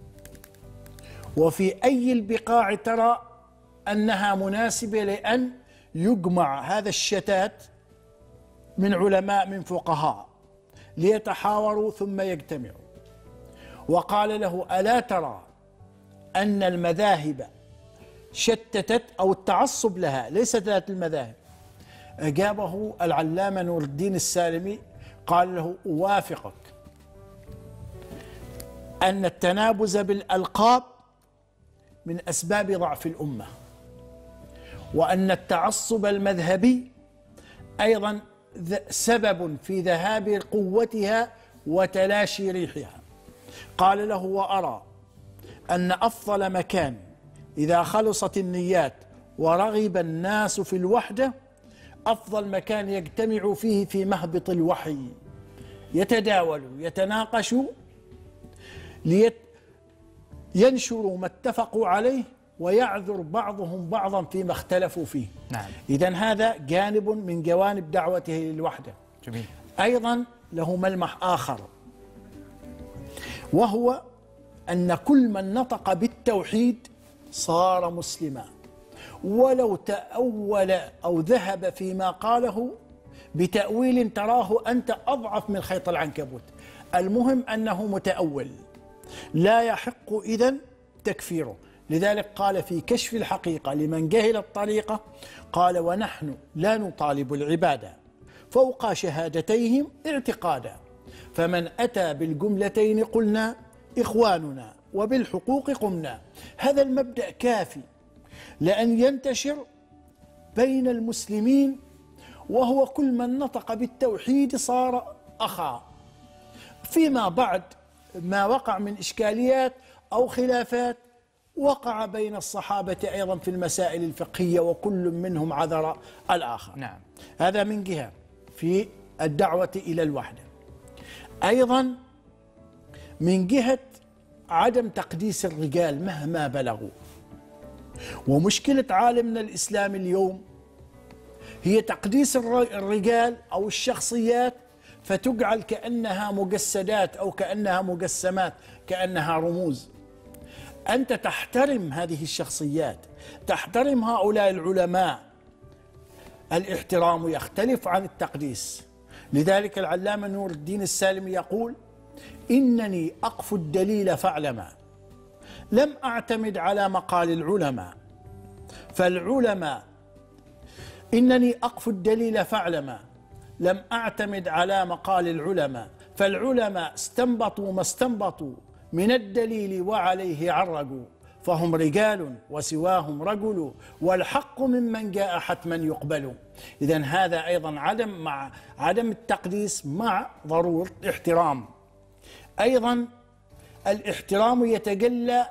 وفي أي البقاع ترى أنها مناسبة لأن يجمع هذا الشتات من علماء من فقهاء ليتحاوروا ثم يجتمعوا؟ وقال له: ألا ترى أن المذاهب شتتت، أو التعصب لها ليست ذات المذاهب؟ أجابه العلامة نور الدين السالمي قال له: أوافقك، أن التنابز بالألقاب من أسباب ضعف الأمة، وأن التعصب المذهبي أيضا سبب في ذهاب قوتها وتلاشي ريحها. قال له: وأرى أن أفضل مكان إذا خلصت النيات ورغب الناس في الوحدة أفضل مكان يجتمع فيه في مهبط الوحي، يتداولوا يتناقشوا لينشروا ما اتفقوا عليه ويعذر بعضهم بعضا فيما اختلفوا فيه. نعم. إذن هذا جانب من جوانب دعوته للوحدة. جميل. أيضا له ملمح آخر، وهو أن كل من نطق بالتوحيد صار مسلما، ولو تأول أو ذهب فيما قاله بتأويل تراه أنت أضعف من خيط العنكبوت، المهم أنه متأول، لا يحق إذن تكفيره. لذلك قال في كشف الحقيقة لمن جهل الطريقة، قال: ونحن لا نطالب العبادة فوق شهادتيهم اعتقادا، فمن أتى بالجملتين قلنا إخواننا وبالحقوق قمنا. هذا المبدأ كافي لأن ينتشر بين المسلمين، وهو كل من نطق بالتوحيد صار أخا. فيما بعد ما وقع من إشكاليات أو خلافات وقع بين الصحابة أيضا في المسائل الفقهية، وكل منهم عذر الآخر. نعم. هذا من جهة في الدعوة إلى الوحدة. أيضا من جهة عدم تقديس الرجال مهما بلغوا، ومشكلة عالمنا الإسلامي اليوم هي تقديس الرجال أو الشخصيات فتجعل كأنها مجسدات أو كأنها مجسمات، كأنها رموز. أنت تحترم هذه الشخصيات، تحترم هؤلاء العلماء. الاحترام يختلف عن التقديس. لذلك العلامة نور الدين السالمي يقول: إنني أقف الدليل فاعلما، لم أعتمد على مقال العلماء، فالعلماء إنني أقف الدليل فاعلما لم أعتمد على مقال العلماء، فالعلماء استنبطوا ما استنبطوا من الدليل وعليه عرجوا، فهم رجال وسواهم رجل، والحق ممن جاء حتما يقبل. إذن هذا أيضا عدم مع عدم التقديس مع ضرورة احترام. أيضا الاحترام يتجلى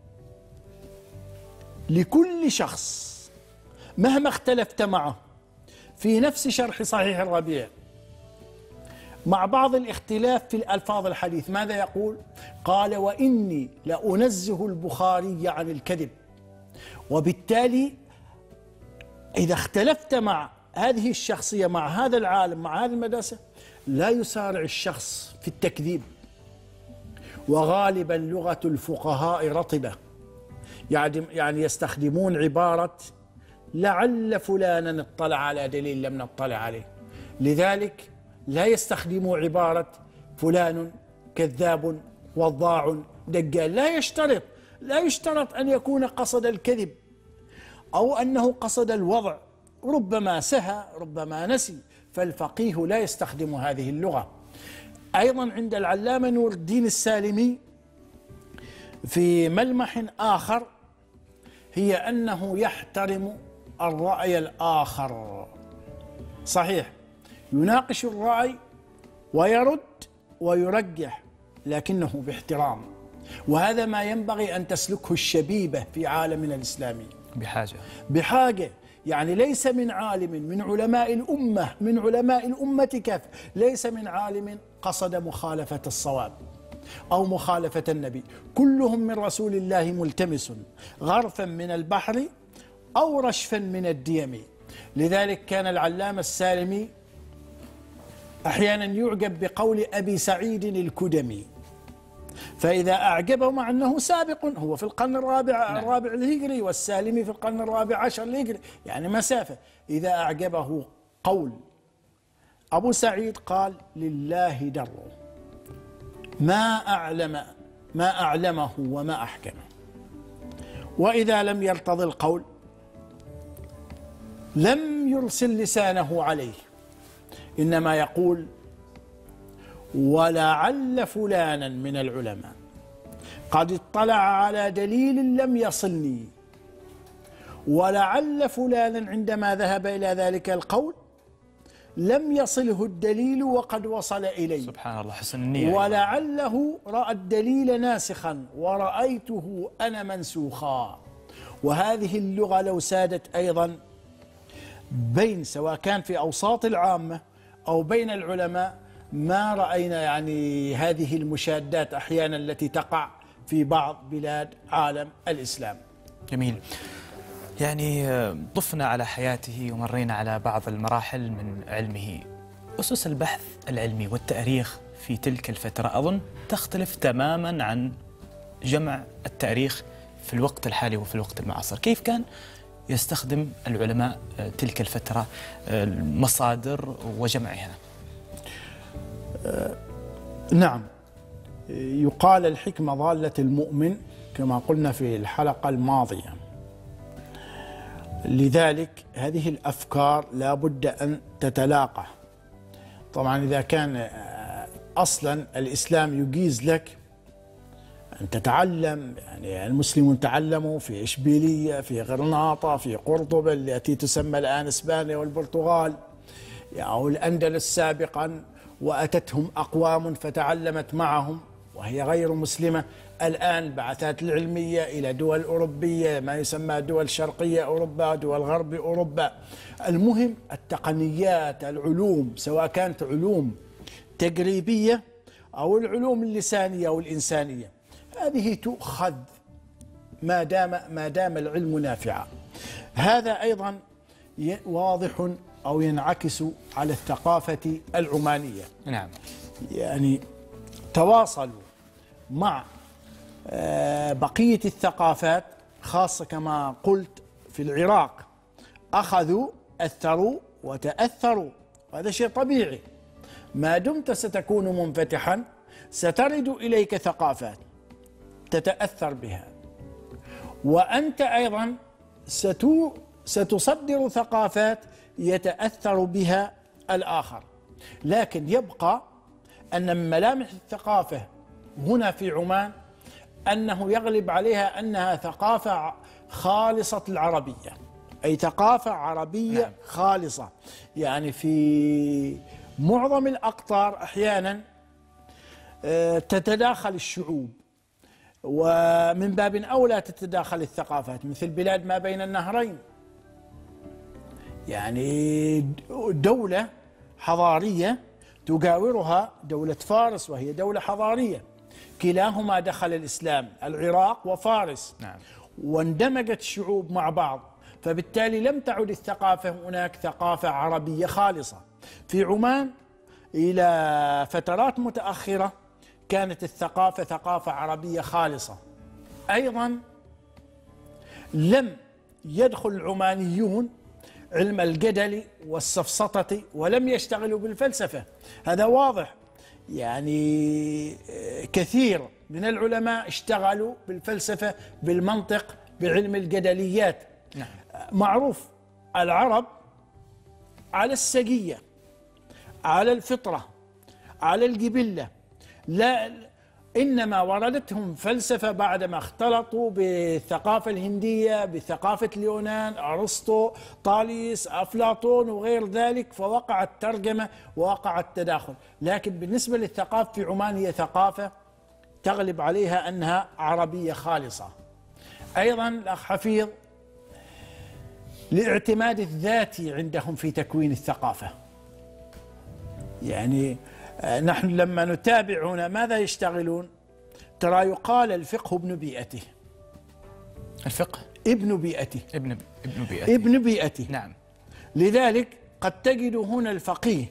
لكل شخص مهما اختلفت معه. في نفس شرح صحيح الربيع مع بعض الاختلاف في الألفاظ الحديث ماذا يقول؟ قال: وإني لأنزه البخاري عن الكذب. وبالتالي إذا اختلفت مع هذه الشخصية مع هذا العالم مع هذه المدرسة لا يسارع الشخص في التكذيب. وغالبا لغة الفقهاء رطبة، يعني يستخدمون عبارة لعل فلانا اطلع على دليل لم نطلع عليه، لذلك لا يستخدموا عبارة فلان كذاب وضاع دجال. لا يشترط لا يشترط أن يكون قصد الكذب أو أنه قصد الوضع، ربما سهى ربما نسي، فالفقيه لا يستخدم هذه اللغة. أيضا عند العلامة نور الدين السالمي في ملمح آخر هي أنه يحترم الرأي الآخر. صحيح يناقش الرأي ويرد ويرجح، لكنه باحترام، وهذا ما ينبغي أن تسلكه الشبيبة في عالمنا الإسلامي. بحاجة بحاجة يعني ليس من عالم من علماء الأمة من علماء الأمة كافة، ليس من عالم قصد مخالفة الصواب أو مخالفة النبي، كلهم من رسول الله ملتمس غرفا من البحر أو رشفا من الديم. لذلك كان العلامة السالمي أحيانا يعجب بقول أبي سعيد الكدمي، فإذا أعجبه مع أنه سابق هو في القرن الرابع نعم. الرابع الهجري، والسالمي في القرن الرابع عشر الهجري، يعني مسافة. إذا أعجبه قول أبو سعيد قال لله دره ما أعلم ما أعلمه وما أحكمه، وإذا لم يرتضي القول لم يرسل لسانه عليه، إنما يقول ولعل فلانا من العلماء قد اطلع على دليل لم يصلني، ولعل فلانا عندما ذهب إلى ذلك القول لم يصله الدليل وقد وصل إلي. سبحان الله، حسن النية. ولعله رأى الدليل ناسخا ورأيته أنا منسوخا. وهذه اللغة لو سادت أيضا بين، سواء كان في أوساط العامة أو بين العلماء، ما رأينا يعني هذه المشادات أحيانا التي تقع في بعض بلاد عالم الإسلام. جميل. يعني طفنا على حياته ومرينا على بعض المراحل من علمه. أسس البحث العلمي والتاريخ في تلك الفترة أظن تختلف تماما عن جمع التاريخ في الوقت الحالي وفي الوقت المعاصر. كيف كان يستخدم العلماء تلك الفترة المصادر وجمعها؟ نعم، يقال الحكمة ضالة المؤمن كما قلنا في الحلقة الماضية. لذلك هذه الأفكار لا بد أن تتلاقى. طبعا إذا كان أصلا الإسلام يجيز لك أن تتعلم، يعني المسلمون تعلموا في إشبيلية، في غرناطة، في قرطبة التي تسمى الآن إسبانيا والبرتغال أو الأندلس سابقا، وأتتهم أقوام فتعلمت معهم وهي غير مسلمة. الآن البعثات العلمية إلى دول أوروبية، ما يسمى دول شرقية أوروبا، دول غرب أوروبا. المهم التقنيات، العلوم، سواء كانت علوم تجريبية أو العلوم اللسانية أو الإنسانية، هذه تؤخذ ما دام ما دام العلم نافعا. هذا أيضا واضح أو ينعكس على الثقافة العمانية. نعم، يعني تواصلوا مع بقية الثقافات، خاصة كما قلت في العراق أخذوا أثروا وتأثروا، وهذا شيء طبيعي. ما دمت ستكون منفتحا سترد إليك ثقافات تتأثر بها، وأنت أيضا ستو ستصدر ثقافات يتأثر بها الآخر. لكن يبقى أن من ملامح الثقافة هنا في عمان أنه يغلب عليها أنها ثقافة خالصة العربية، أي ثقافة عربية نعم. خالصة. يعني في معظم الأقطار أحيانا تتداخل الشعوب، ومن باب أولى تتداخل الثقافات، مثل بلاد ما بين النهرين. يعني دولة حضارية تجاورها دولة فارس وهي دولة حضارية، كلاهما دخل الإسلام، العراق وفارس. نعم. واندمجت الشعوب مع بعض، فبالتالي لم تعد الثقافة هناك ثقافة عربية خالصة. في عمان إلى فترات متأخرة كانت الثقافة ثقافة عربية خالصة. أيضا لم يدخل العمانيون علم الجدل والسفسطة ولم يشتغلوا بالفلسفة، هذا واضح. يعني كثير من العلماء اشتغلوا بالفلسفة، بالمنطق، بعلم الجدليات. نعم. معروف العرب على السجية، على الفطرة، على الجبلة، لا إنما وردتهم فلسفة بعدما اختلطوا بالثقافة الهندية، بثقافة اليونان، أرسطو، طاليس، أفلاطون وغير ذلك، فوقع الترجمة ووقع التداخل. لكن بالنسبة للثقافة في عمان هي ثقافة تغلب عليها أنها عربية خالصة. أيضا الأخ حفيظ، الاعتماد الذاتي عندهم في تكوين الثقافة. يعني نحن لما نتابع هنا ماذا يشتغلون؟ ترى يقال الفقه ابن بيئته. الفقه ابن بيئته ابن ابن بيئته ابن بيئته. نعم. لذلك قد تجد هنا الفقيه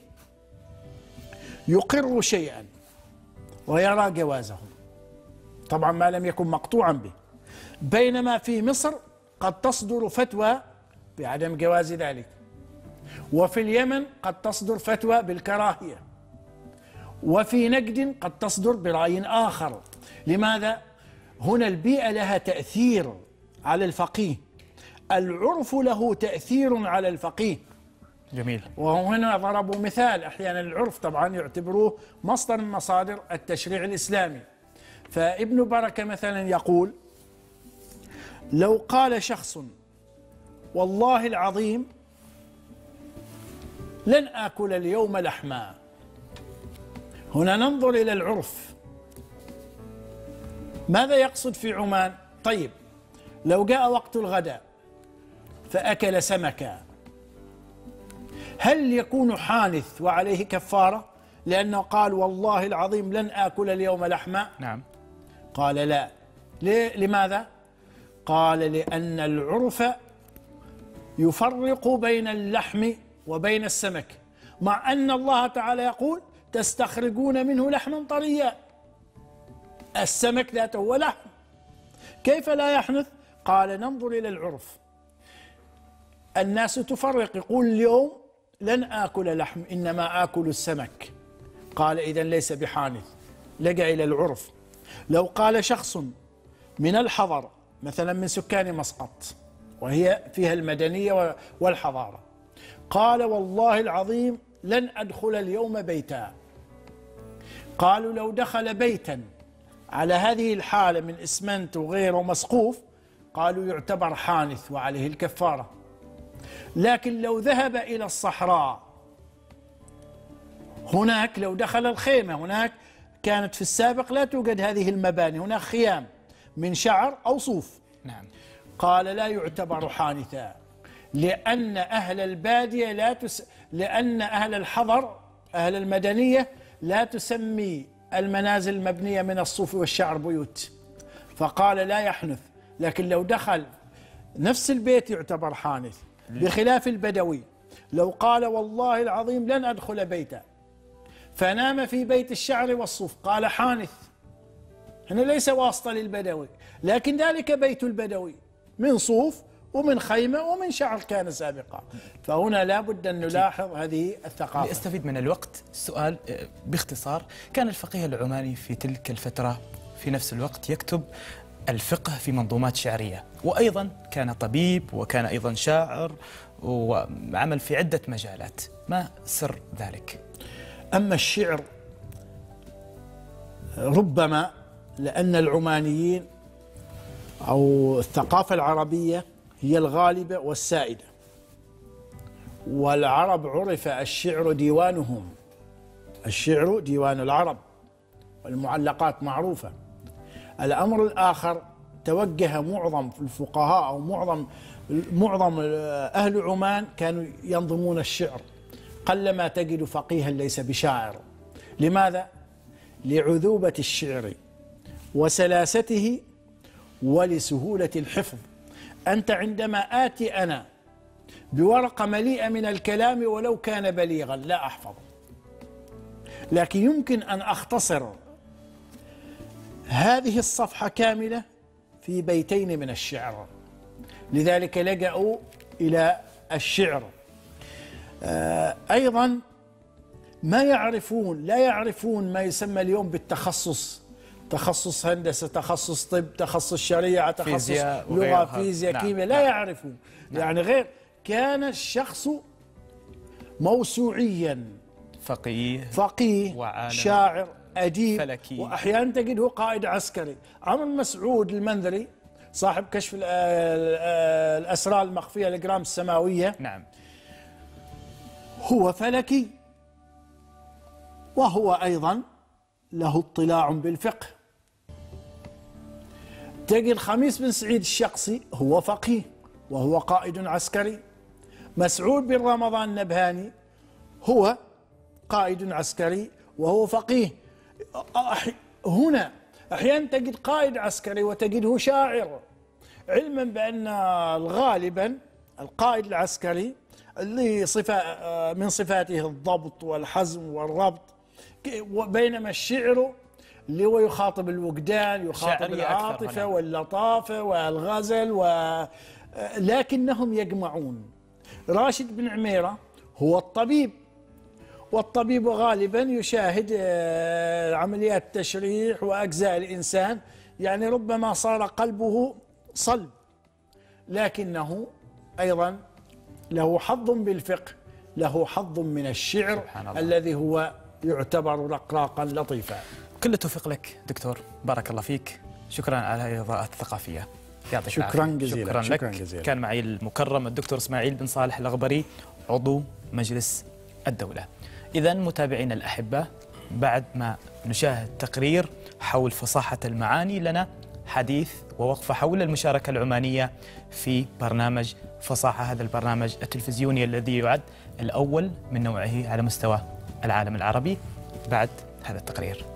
يقر شيئا ويرى جوازه، طبعا ما لم يكن مقطوعا به، بينما في مصر قد تصدر فتوى بعدم جواز ذلك، وفي اليمن قد تصدر فتوى بالكراهية، وفي نجد قد تصدر برأي آخر. لماذا؟ هنا البيئة لها تأثير على الفقيه، العرف له تأثير على الفقيه. جميل. وهنا ضربوا مثال، أحيانا العرف طبعا يعتبروه مصدر من مصادر التشريع الإسلامي، فابن بركة مثلا يقول: لو قال شخص والله العظيم لن آكل اليوم لحما، هنا ننظر إلى العرف، ماذا يقصد في عمان؟ طيب لو جاء وقت الغداء فأكل سمكا، هل يكون حانث وعليه كفارة لأنه قال والله العظيم لن آكل اليوم لحما؟ نعم. قال لا. لماذا؟ قال لأن العرف يفرق بين اللحم وبين السمك، مع أن الله تعالى يقول تستخرجون منه لحما طريا، السمك ذاته هو لحم، كيف لا يحنث؟ قال ننظر إلى العرف، الناس تفرق، يقول اليوم لن آكل لحم إنما آكل السمك، قال إذن ليس بحانث، لجأ إلى العرف. لو قال شخص من الحضر مثلا من سكان مسقط وهي فيها المدنية والحضارة، قال والله العظيم لن أدخل اليوم بيتا، قالوا لو دخل بيتا على هذه الحالة من إسمنت وغيره مسقوف قالوا يعتبر حانث وعليه الكفارة. لكن لو ذهب إلى الصحراء، هناك لو دخل الخيمة، هناك كانت في السابق لا توجد هذه المباني، هناك خيام من شعر أو صوف، نعم، قال لا يعتبر حانثا، لأن أهل البادية لا تس... لأن أهل الحضر أهل المدنية لا تسمي المنازل المبنية من الصوف والشعر بيوت، فقال لا يحنث. لكن لو دخل نفس البيت يعتبر حانث، بخلاف البدوي لو قال والله العظيم لن أدخل بيتا فنام في بيت الشعر والصوف قال حانث، هنا ليس واسطة للبدوي، لكن ذلك بيت البدوي من صوف ومن خيمة ومن شعر كان سابقا، فهنا لا بد أن نلاحظ هذه الثقافة. لأستفيد من الوقت، السؤال باختصار: كان الفقيه العماني في تلك الفترة في نفس الوقت يكتب الفقه في منظومات شعرية، وأيضا كان طبيب وكان أيضا شاعر وعمل في عدة مجالات، ما سر ذلك؟ أما الشعر ربما لأن العمانيين أو الثقافة العربية هي الغالبة والسائدة، والعرب عرف الشعر ديوانهم، الشعر ديوان العرب والمعلقات معروفة. الأمر الآخر توجه معظم الفقهاء أو معظم معظم أهل عمان كانوا ينظمون الشعر، قلما تجد فقيها ليس بشاعر. لماذا؟ لعذوبة الشعر وسلاسته ولسهولة الحفظ. أنت عندما آتي أنا بورقة مليئة من الكلام ولو كان بليغا لا أحفظه، لكن يمكن أن أختصر هذه الصفحة كاملة في بيتين من الشعر، لذلك لجأوا إلى الشعر. آه أيضا ما يعرفون لا يعرفون ما يسمى اليوم بالتخصص، تخصص هندسة، تخصص طب، تخصص شريعة، تخصص لغة، فيزياء، نعم. كيمياء، لا نعم. يعرفون، نعم. يعني غير كان الشخص موسوعيا، فقيه فقيه وعالم، شاعر، أديب، فلكي، وأحيانا تجده قائد عسكري. عمرو مسعود المنذري صاحب كشف الأسرار المخفية الأجرام السماوية، نعم، هو فلكي، وهو أيضا له اطلاع بالفقه. تجي الخميس بن سعيد الشقصي هو فقيه وهو قائد عسكري. مسعود بن رمضان النبهاني هو قائد عسكري وهو فقيه. هنا أحيانا تجد قائد عسكري وتجده شاعر، علما بأن غالبا القائد العسكري اللي صفة من صفاته الضبط والحزم والربط، بينما الشعر اللي هو يخاطب الوجدان، يخاطب العاطفة واللطافة والغزل و... لكنهم يجمعون. راشد بن عميرة هو الطبيب، والطبيب غالبا يشاهد عمليات التشريح وأجزاء الإنسان، يعني ربما صار قلبه صلب، لكنه أيضا له حظ بالفقه، له حظ من الشعر الذي هو يعتبر رقراقا لطيفا. كل التوفيق لك دكتور، بارك الله فيك، شكرا على هذه الإضاءات الثقافية. يعطيك شكرا العافية. جزيلا. شكرا, شكرا لك. جزيلا. كان معي المكرم الدكتور إسماعيل بن صالح الأغبري عضو مجلس الدولة. إذا متابعينا الأحبة، بعد ما نشاهد تقرير حول فصاحة المعاني، لنا حديث ووقفة حول المشاركة العمانية في برنامج فصاحة، هذا البرنامج التلفزيوني الذي يعد الأول من نوعه على مستوى العالم العربي. بعد هذا التقرير.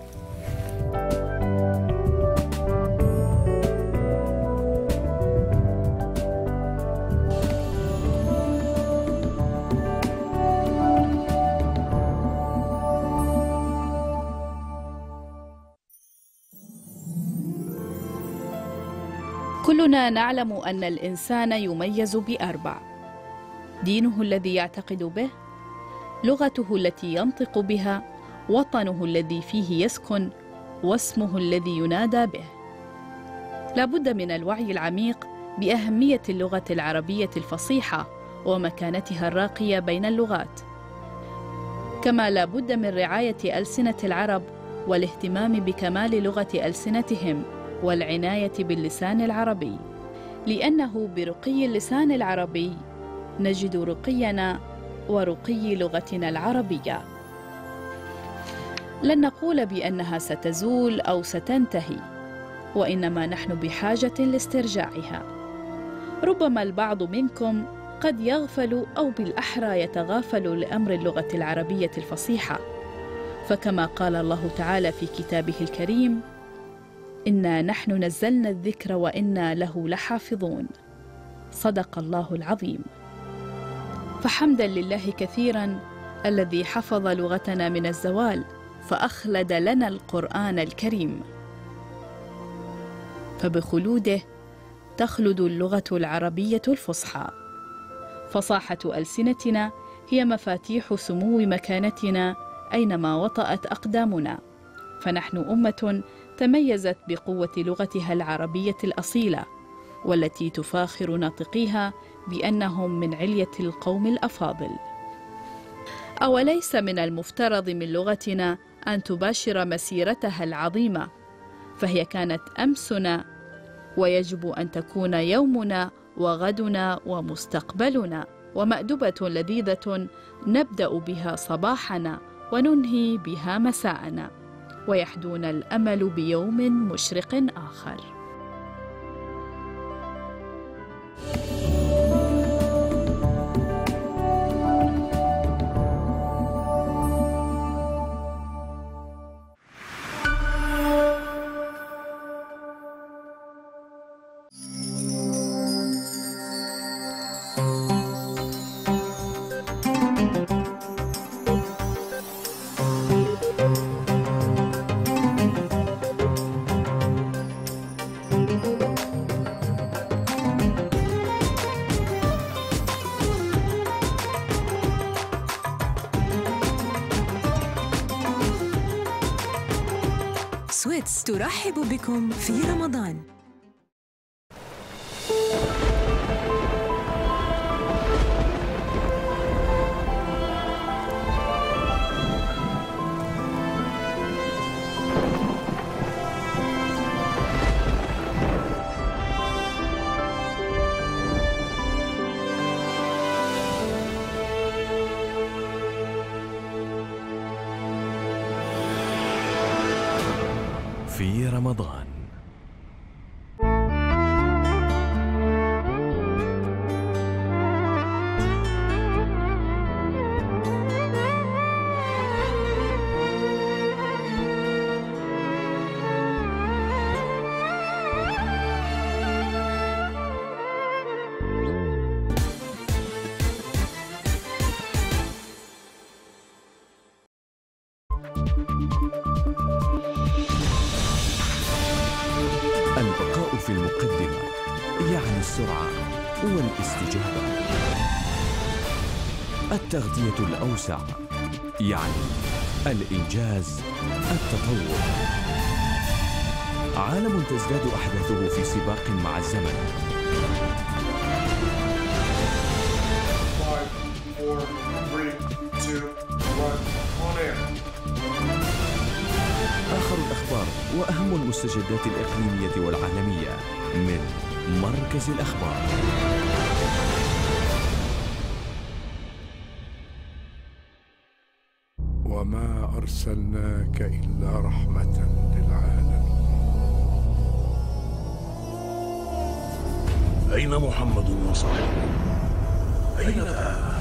كلنا نعلم أن الإنسان يميز بأربع: دينه الذي يعتقد به، لغته التي ينطق بها، وطنه الذي فيه يسكن، واسمه الذي ينادى به. لا بد من الوعي العميق بأهمية اللغة العربية الفصيحة ومكانتها الراقية بين اللغات، كما لا بد من رعاية ألسنة العرب والاهتمام بكمال لغة ألسنتهم والعناية باللسان العربي، لأنه برقي اللسان العربي نجد رقينا ورقي لغتنا العربية. لن نقول بأنها ستزول أو ستنتهي، وإنما نحن بحاجة لاسترجاعها. ربما البعض منكم قد يغفل أو بالأحرى يتغافل لأمر اللغة العربية الفصيحة، فكما قال الله تعالى في كتابه الكريم: إنا نحن نزلنا الذكر وإنا له لحافظون. صدق الله العظيم. فحمدا لله كثيرا الذي حفظ لغتنا من الزوال، فأخلد لنا القرآن الكريم، فبخلوده تخلد اللغة العربية الفصحى. فصاحة ألسنتنا هي مفاتيح سمو مكانتنا أينما وطأت أقدامنا، فنحن أمة تميزت بقوة لغتها العربية الأصيلة، والتي تفاخر ناطقيها بأنهم من علية القوم الأفاضل. أوليس من المفترض من لغتنا أن تباشر مسيرتها العظيمة، فهي كانت أمسنا، ويجب أن تكون يومنا وغدنا ومستقبلنا، ومأدبة لذيذة نبدأ بها صباحنا وننهي بها مساءنا، ويحدونا الأمل بيوم مشرق آخر. سويتس ترحب بكم في رمضان. في رمضان. البقاء في المقدمة يعني السرعة والاستجابة. التغطية الأوسع يعني الإنجاز، التطور. عالم تزداد أحداثه في سباق مع الزمن. آخر الأخبار وأهم المستجدات الإقليمية والعالمية من مركز الأخبار. وما أرسلناك إلا رحمة للعالمين. أين محمد وصحبه؟ أين ذهب؟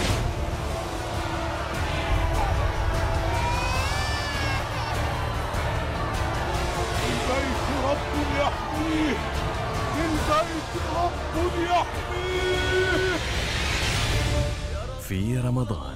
للبيت رب يحميه، للبيت رب يحميه. في رمضان.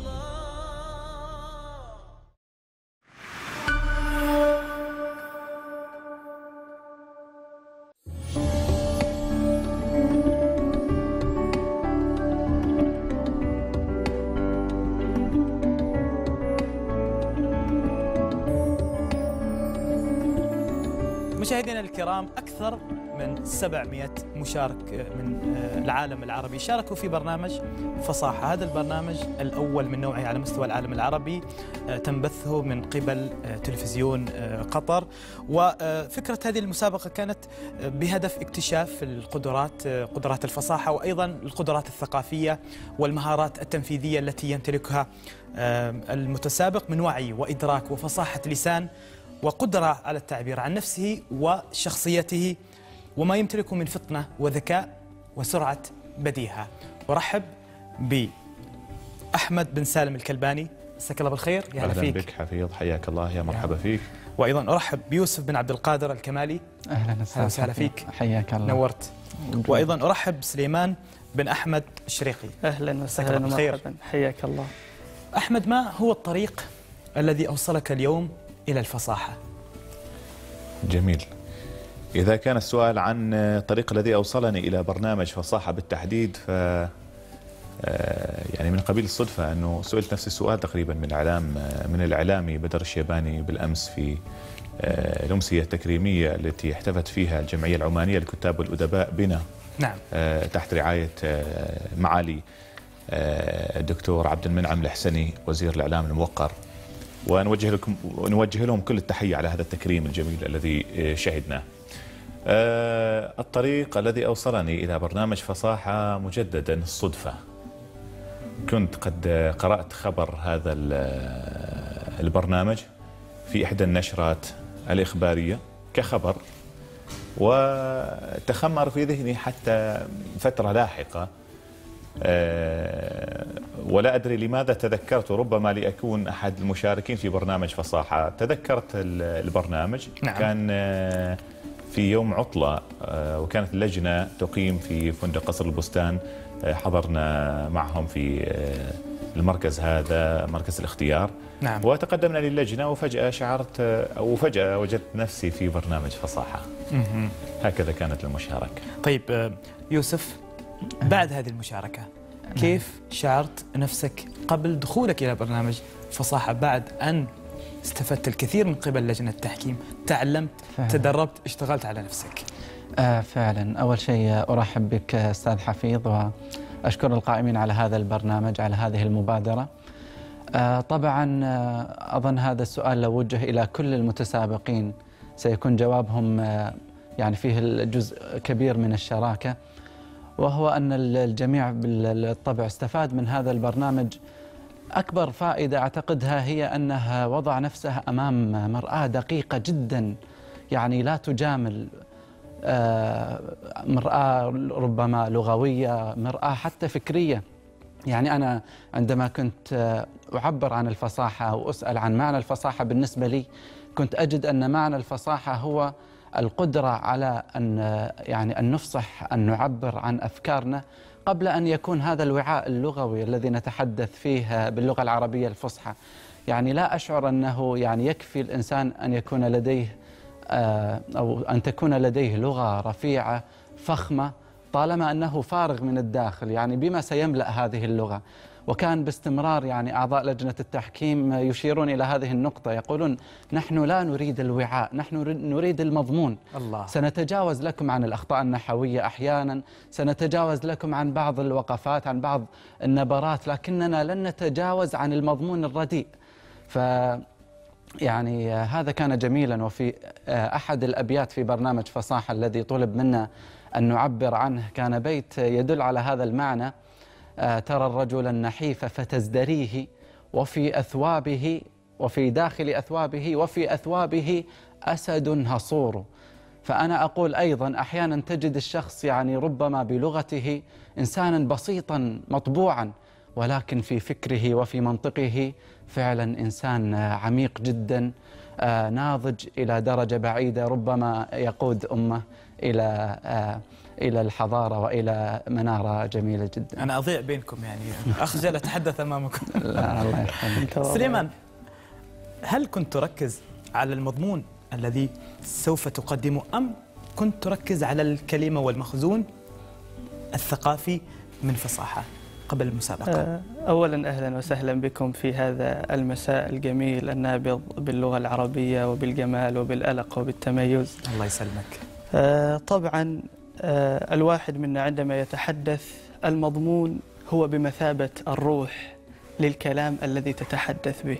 مشاهدينا الكرام، أكثر من سبعمئة مشارك من العالم العربي شاركوا في برنامج فصاحة. هذا البرنامج الأول من نوعه على مستوى العالم العربي، تم بثه من قبل تلفزيون قطر. وفكرة هذه المسابقة كانت بهدف اكتشاف القدرات، قدرات الفصاحة، وأيضا القدرات الثقافية والمهارات التنفيذية التي يمتلكها المتسابق من وعي وإدراك وفصاحة لسان وقدرة على التعبير عن نفسه وشخصيته وما يمتلكه من فطنة وذكاء وسرعة بديهة. ورحب بأحمد بن سالم الكلباني، مساك الله بالخير. يا أهلا فيك. بك حفيظ، حياك الله، يا مرحبا فيك. وأيضا أرحب بيوسف بن عبد القادر الكمالي. أهلا وسهلا فيك، حياك الله، نورت. وأيضا أرحب بسليمان بن أحمد الشريقي. أهلا وسهلا ومرحبا، حياك الله. أحمد، ما هو الطريق الذي أوصلك اليوم إلى الفصاحة؟ جميل. إذا كان السؤال عن الطريق الذي أوصلني إلى برنامج فصاحة بالتحديد، ف يعني من قبيل الصدفة أنه سئلت نفس السؤال تقريبا من الإعلام من الإعلامي بدر الشيباني بالأمس في الأمسية التكريمية التي احتفت فيها الجمعية العمانية للكتاب والأدباء بنا. نعم. تحت رعاية معالي الدكتور عبد المنعم الحسني وزير الإعلام الموقر، ونوجه لكم ونوجه لهم كل التحية على هذا التكريم الجميل الذي شهدناه. الطريق الذي أوصلني إلى برنامج فصاحة مجددا الصدفة. كنت قد قرأت خبر هذا البرنامج في إحدى النشرات الإخبارية كخبر، وتخمر في ذهني حتى فترة لاحقة، أه ولا أدري لماذا تذكرت، ربما لأكون أحد المشاركين في برنامج فصاحة. تذكرت البرنامج. نعم. كان في يوم عطلة، وكانت اللجنة تقيم في فندق قصر البستان. حضرنا معهم في المركز هذا، مركز الاختيار. نعم. وتقدمنا للجنة، وفجأة شعرت أو فجأة وجدت نفسي في برنامج فصاحة. مم. هكذا كانت المشاركة. طيب يوسف، بعد هذه المشاركة كيف شعرت نفسك قبل دخولك إلى برنامج فصاحة، بعد أن استفدت الكثير من قبل لجنة التحكيم، تعلمت، فعلا. تدربت، اشتغلت على نفسك؟ آه فعلا. أول شيء أرحب بك أستاذ حفيظ، وأشكر القائمين على هذا البرنامج، على هذه المبادرة. آه طبعا آه أظن هذا السؤال لو وجه إلى كل المتسابقين سيكون جوابهم آه يعني فيه الجزء كبير من الشراكة، وهو أن الجميع بالطبع استفاد من هذا البرنامج. أكبر فائدة أعتقدها هي أنها وضع نفسها أمام مرآة دقيقة جدا، يعني لا تجامل، مرآة ربما لغوية، مرآة حتى فكرية. يعني أنا عندما كنت أعبر عن الفصاحة وأسأل عن معنى الفصاحة بالنسبة لي، كنت أجد أن معنى الفصاحة هو القدرة على أن يعني أن نفصح، أن نعبر عن أفكارنا قبل أن يكون هذا الوعاء اللغوي الذي نتحدث فيه باللغة العربية الفصحى. يعني لا أشعر أنه يعني يكفي الإنسان أن يكون لديه أو أن تكون لديه لغة رفيعة فخمة طالما أنه فارغ من الداخل، يعني بما سيملأ هذه اللغة. وكان باستمرار يعني أعضاء لجنة التحكيم يشيرون إلى هذه النقطة، يقولون نحن لا نريد الوعاء، نحن نريد المضمون. الله. سنتجاوز لكم عن الأخطاء النحوية أحيانا، سنتجاوز لكم عن بعض الوقفات، عن بعض النبرات، لكننا لن نتجاوز عن المضمون الرديء. ف يعني هذا كان جميلا. وفي أحد الأبيات في برنامج فصاحة الذي طلب منا أن نعبر عنه كان بيت يدل على هذا المعنى: ترى الرجل النحيف فتزدريه وفي أثوابه وفي داخل أثوابه وفي أثوابه أسد هصور. فأنا أقول أيضا أحيانا تجد الشخص يعني ربما بلغته إنسانا بسيطا مطبوعا، ولكن في فكره وفي منطقه فعلا إنسان عميق جدا، آه ناضج إلى درجة بعيدة، ربما يقود أمة إلى آه إلى الحضارة وإلى منارة جميلة جدا. أنا أضيع بينكم يعني، أخجل أتحدث أمامكم. لا الله يرحمك. سليمان، هل كنت تركز على المضمون الذي سوف تقدمه أم كنت تركز على الكلمة والمخزون الثقافي من فصاحة قبل المسابقة؟ أولا أهلا وسهلا بكم في هذا المساء الجميل النابض باللغة العربية وبالجمال وبالألق وبالتميز. الله يسلمك. طبعا الواحد منا عندما يتحدث المضمون هو بمثابة الروح للكلام الذي تتحدث به.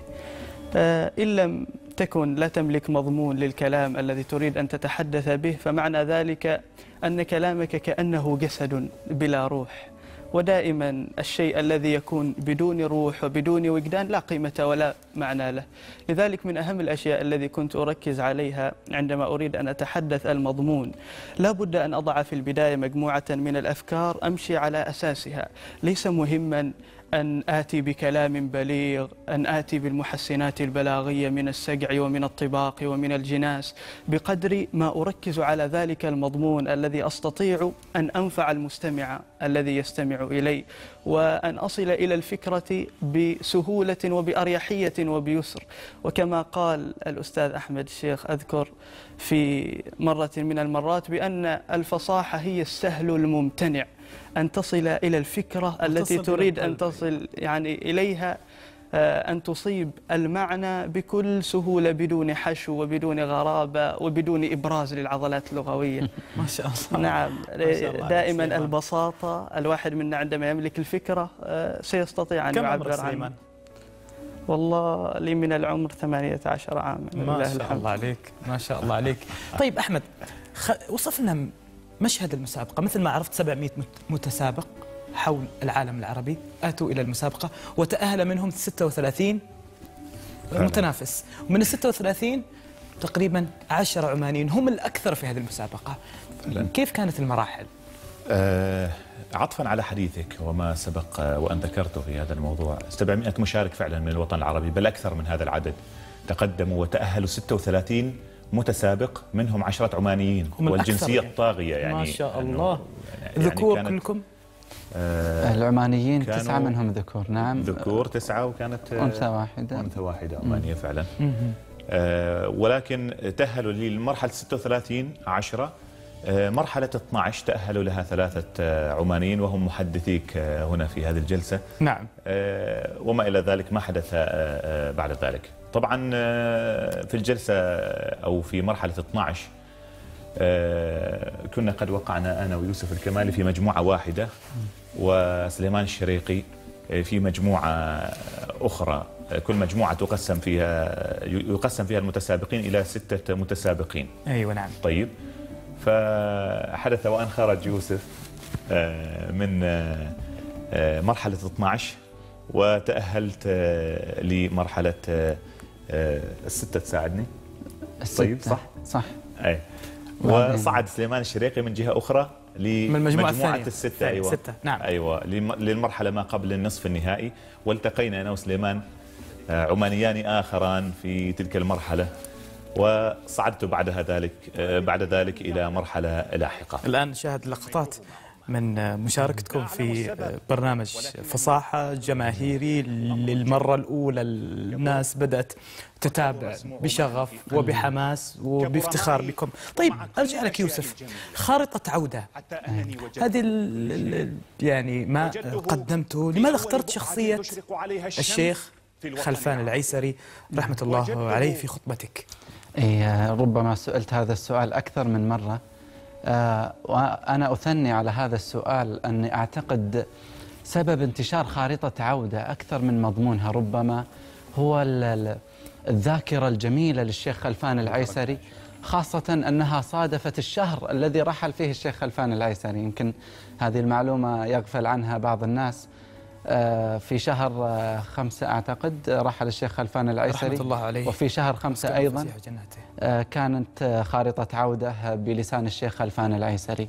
إن لم تكن لا تملك مضمون للكلام الذي تريد أن تتحدث به، فمعنى ذلك أن كلامك كأنه جسد بلا روح، ودائما الشيء الذي يكون بدون روح وبدون وجدان لا قيمة ولا معنى له. لذلك من أهم الأشياء الذي كنت أركز عليها عندما أريد أن أتحدث المضمون، لا بد أن أضع في البداية مجموعة من الأفكار أمشي على أساسها. ليس مهما أن آتي بكلام بليغ، أن آتي بالمحسنات البلاغية من السجع ومن الطباق ومن الجناس، بقدر ما أركز على ذلك المضمون الذي أستطيع أن أنفع المستمع الذي يستمع إلي، وأن أصل إلى الفكرة بسهولة وبأريحية وبيسر. وكما قال الأستاذ أحمد الشيخ، أذكر في مرة من المرات بأن الفصاحة هي السهل الممتنع، أن تصل إلى الفكرة التي تريد أن تصل يعني إليها، أن تصيب المعنى بكل سهولة بدون حشو وبدون غرابة وبدون إبراز للعضلات اللغوية. ما شاء الله. نعم، دائما البساطة. الواحد منا عندما يملك الفكرة سيستطيع أن يعبر عنها. والله لي من العمر ثمانية عشر عاما. ما شاء الحمد. الله عليك، ما شاء الله عليك. طيب أحمد، خ... وصف لنا مشهد المسابقة. مثل ما عرفت سبعمئة متسابق حول العالم العربي آتوا إلى المسابقة، وتأهل منهم ستة وثلاثين متنافس، ومن ال ستة وثلاثين تقريبا عشرة عمانيين هم الأكثر في هذه المسابقة. فعلا. كيف كانت المراحل؟ أه عطفا على حديثك وما سبق وأن ذكرته في هذا الموضوع، سبعمئة مشارك فعلا من الوطن العربي، بل أكثر من هذا العدد تقدموا وتأهلوا ستة وثلاثين متسابق، منهم عشرة عمانيين والجنسية الطاغية يعني. ما شاء الله. يعني ذكور يعني كلكم؟ آه العمانيين تسعة منهم ذكور. نعم، ذكور تسعة وكانت أنثى واحدة. أنثى واحدة عمانية فعلا. آه ولكن تأهلوا للمرحلة ستة وثلاثين عشرة. آه مرحلة اثني عشر تأهلوا لها ثلاثة آه عمانيين وهم محدثيك آه هنا في هذه الجلسة. نعم. آه وما إلى ذلك ما حدث آه آه بعد ذلك. طبعا آه في الجلسة أو في مرحلة اثني عشر آه كنا قد وقعنا أنا ويوسف الكمالي في مجموعة واحدة، وسليمان الشريقي في مجموعة أخرى. كل مجموعة تقسم فيها يقسم فيها المتسابقين إلى ستة متسابقين. أيوة نعم. طيب، فحدث وأن خرج يوسف من مرحلة اثني عشر وتأهلت لمرحلة الستة. تساعدني؟ طيب، صح؟ صح. أي. وصعد سليمان الشريقي من جهة أخرى لمجموعة الستة. أيوة. ستة. نعم. أيوة، للمرحلة ما قبل النصف النهائي، والتقينا أنا وسليمان عمانيان آخران في تلك المرحلة، وصعدت بعدها ذلك بعد ذلك إلى مرحلة لاحقة. الآن شاهد لقطات من مشاركتكم في برنامج فصاحة جماهيري للمرة الأولى. الناس بدأت تتابع بشغف وبحماس وبافتخار بكم. طيب أرجع لك يوسف، خارطة عودة هذه يعني ما قدمته، لماذا اخترت شخصية الشيخ خلفان العيسري رحمة الله عليه في خطبتك؟ إيه، ربما سئلت هذا السؤال أكثر من مرة، آه وأنا أثني على هذا السؤال أني أعتقد سبب انتشار خارطة عودة أكثر من مضمونها ربما هو الذاكرة الجميلة للشيخ خلفان العيسري، خاصة أنها صادفت الشهر الذي رحل فيه الشيخ خلفان العيسري. يمكن هذه المعلومة يغفل عنها بعض الناس. في شهر خمسة أعتقد رحل الشيخ خلفان العيسري رحمة الله عليه، وفي شهر خمسة أيضا كانت خارطة عودة بلسان الشيخ خلفان العيسري.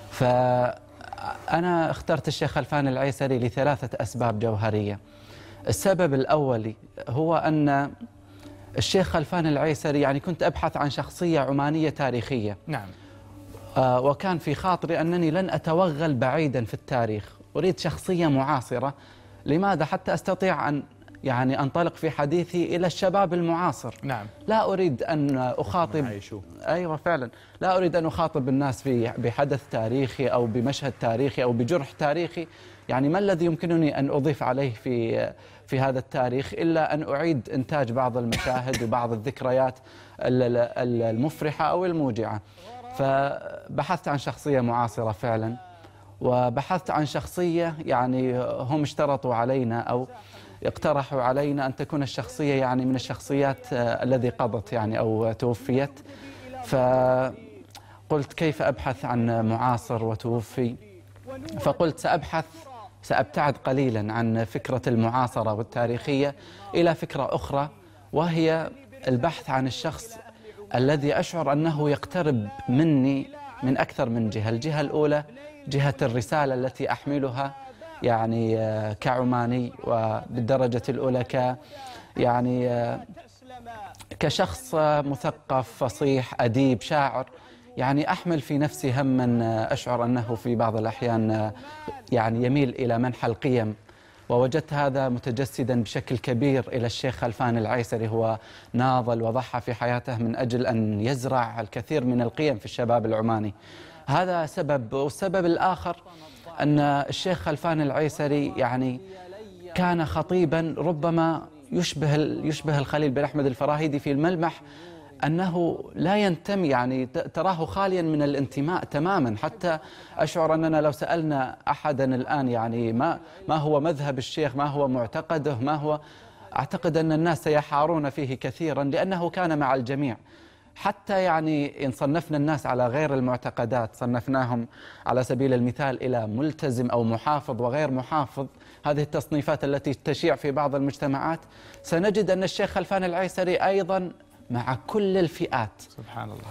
فأنا اخترت الشيخ خلفان العيسري لثلاثة أسباب جوهرية. السبب الأول هو أن الشيخ خلفان العيسري يعني كنت أبحث عن شخصية عمانية تاريخية. نعم. آه وكان في خاطري أنني لن أتوغل بعيدا في التاريخ، أريد شخصية معاصرة. لماذا؟ حتى أستطيع أن يعني أنطلق في حديثي إلى الشباب المعاصر. نعم. لا أريد أن أخاطب أيوة فعلا لا أريد أن أخاطب الناس في بحدث تاريخي أو بمشهد تاريخي أو بجرح تاريخي. يعني ما الذي يمكنني أن أضيف عليه في في هذا التاريخ إلا أن أعيد إنتاج بعض المشاهد وبعض الذكريات المفرحة أو الموجعة. فبحثت عن شخصية معاصرة فعلا، وبحثت عن شخصية يعني هم اشترطوا علينا أو اقترحوا علينا أن تكون الشخصية يعني من الشخصيات الذي قضت يعني أو توفيت. فقلت كيف أبحث عن معاصر وتوفي؟ فقلت سأبحث سأبتعد قليلا عن فكرة المعاصرة والتاريخية إلى فكرة أخرى، وهي البحث عن الشخص الذي أشعر أنه يقترب مني من أكثر من جهة. الجهة الأولى جهة الرسالة التي أحملها يعني كعماني، وبالدرجة الأولى ك يعني كشخص مثقف فصيح أديب شاعر. يعني أحمل في نفسي هما أشعر أنه في بعض الأحيان يعني يميل إلى منح القيم، ووجدت هذا متجسدا بشكل كبير إلى الشيخ خلفان العيسري. هو ناضل وضحى في حياته من أجل أن يزرع الكثير من القيم في الشباب العماني. هذا سبب. والسبب الآخر أن الشيخ خلفان العيسري يعني كان خطيبا ربما يشبه يشبه الخليل بن أحمد الفراهيدي في الملمح أنه لا ينتمي، يعني تراه خاليا من الانتماء تماما. حتى أشعر أننا لو سألنا أحدا الآن يعني ما ما هو مذهب الشيخ، ما هو معتقده، ما هو، أعتقد أن الناس سيحارون فيه كثيرا، لأنه كان مع الجميع. حتى يعني إن صنفنا الناس على غير المعتقدات، صنفناهم على سبيل المثال إلى ملتزم أو محافظ وغير محافظ، هذه التصنيفات التي تشيع في بعض المجتمعات، سنجد أن الشيخ خلفان العيسري أيضا مع كل الفئات. سبحان الله.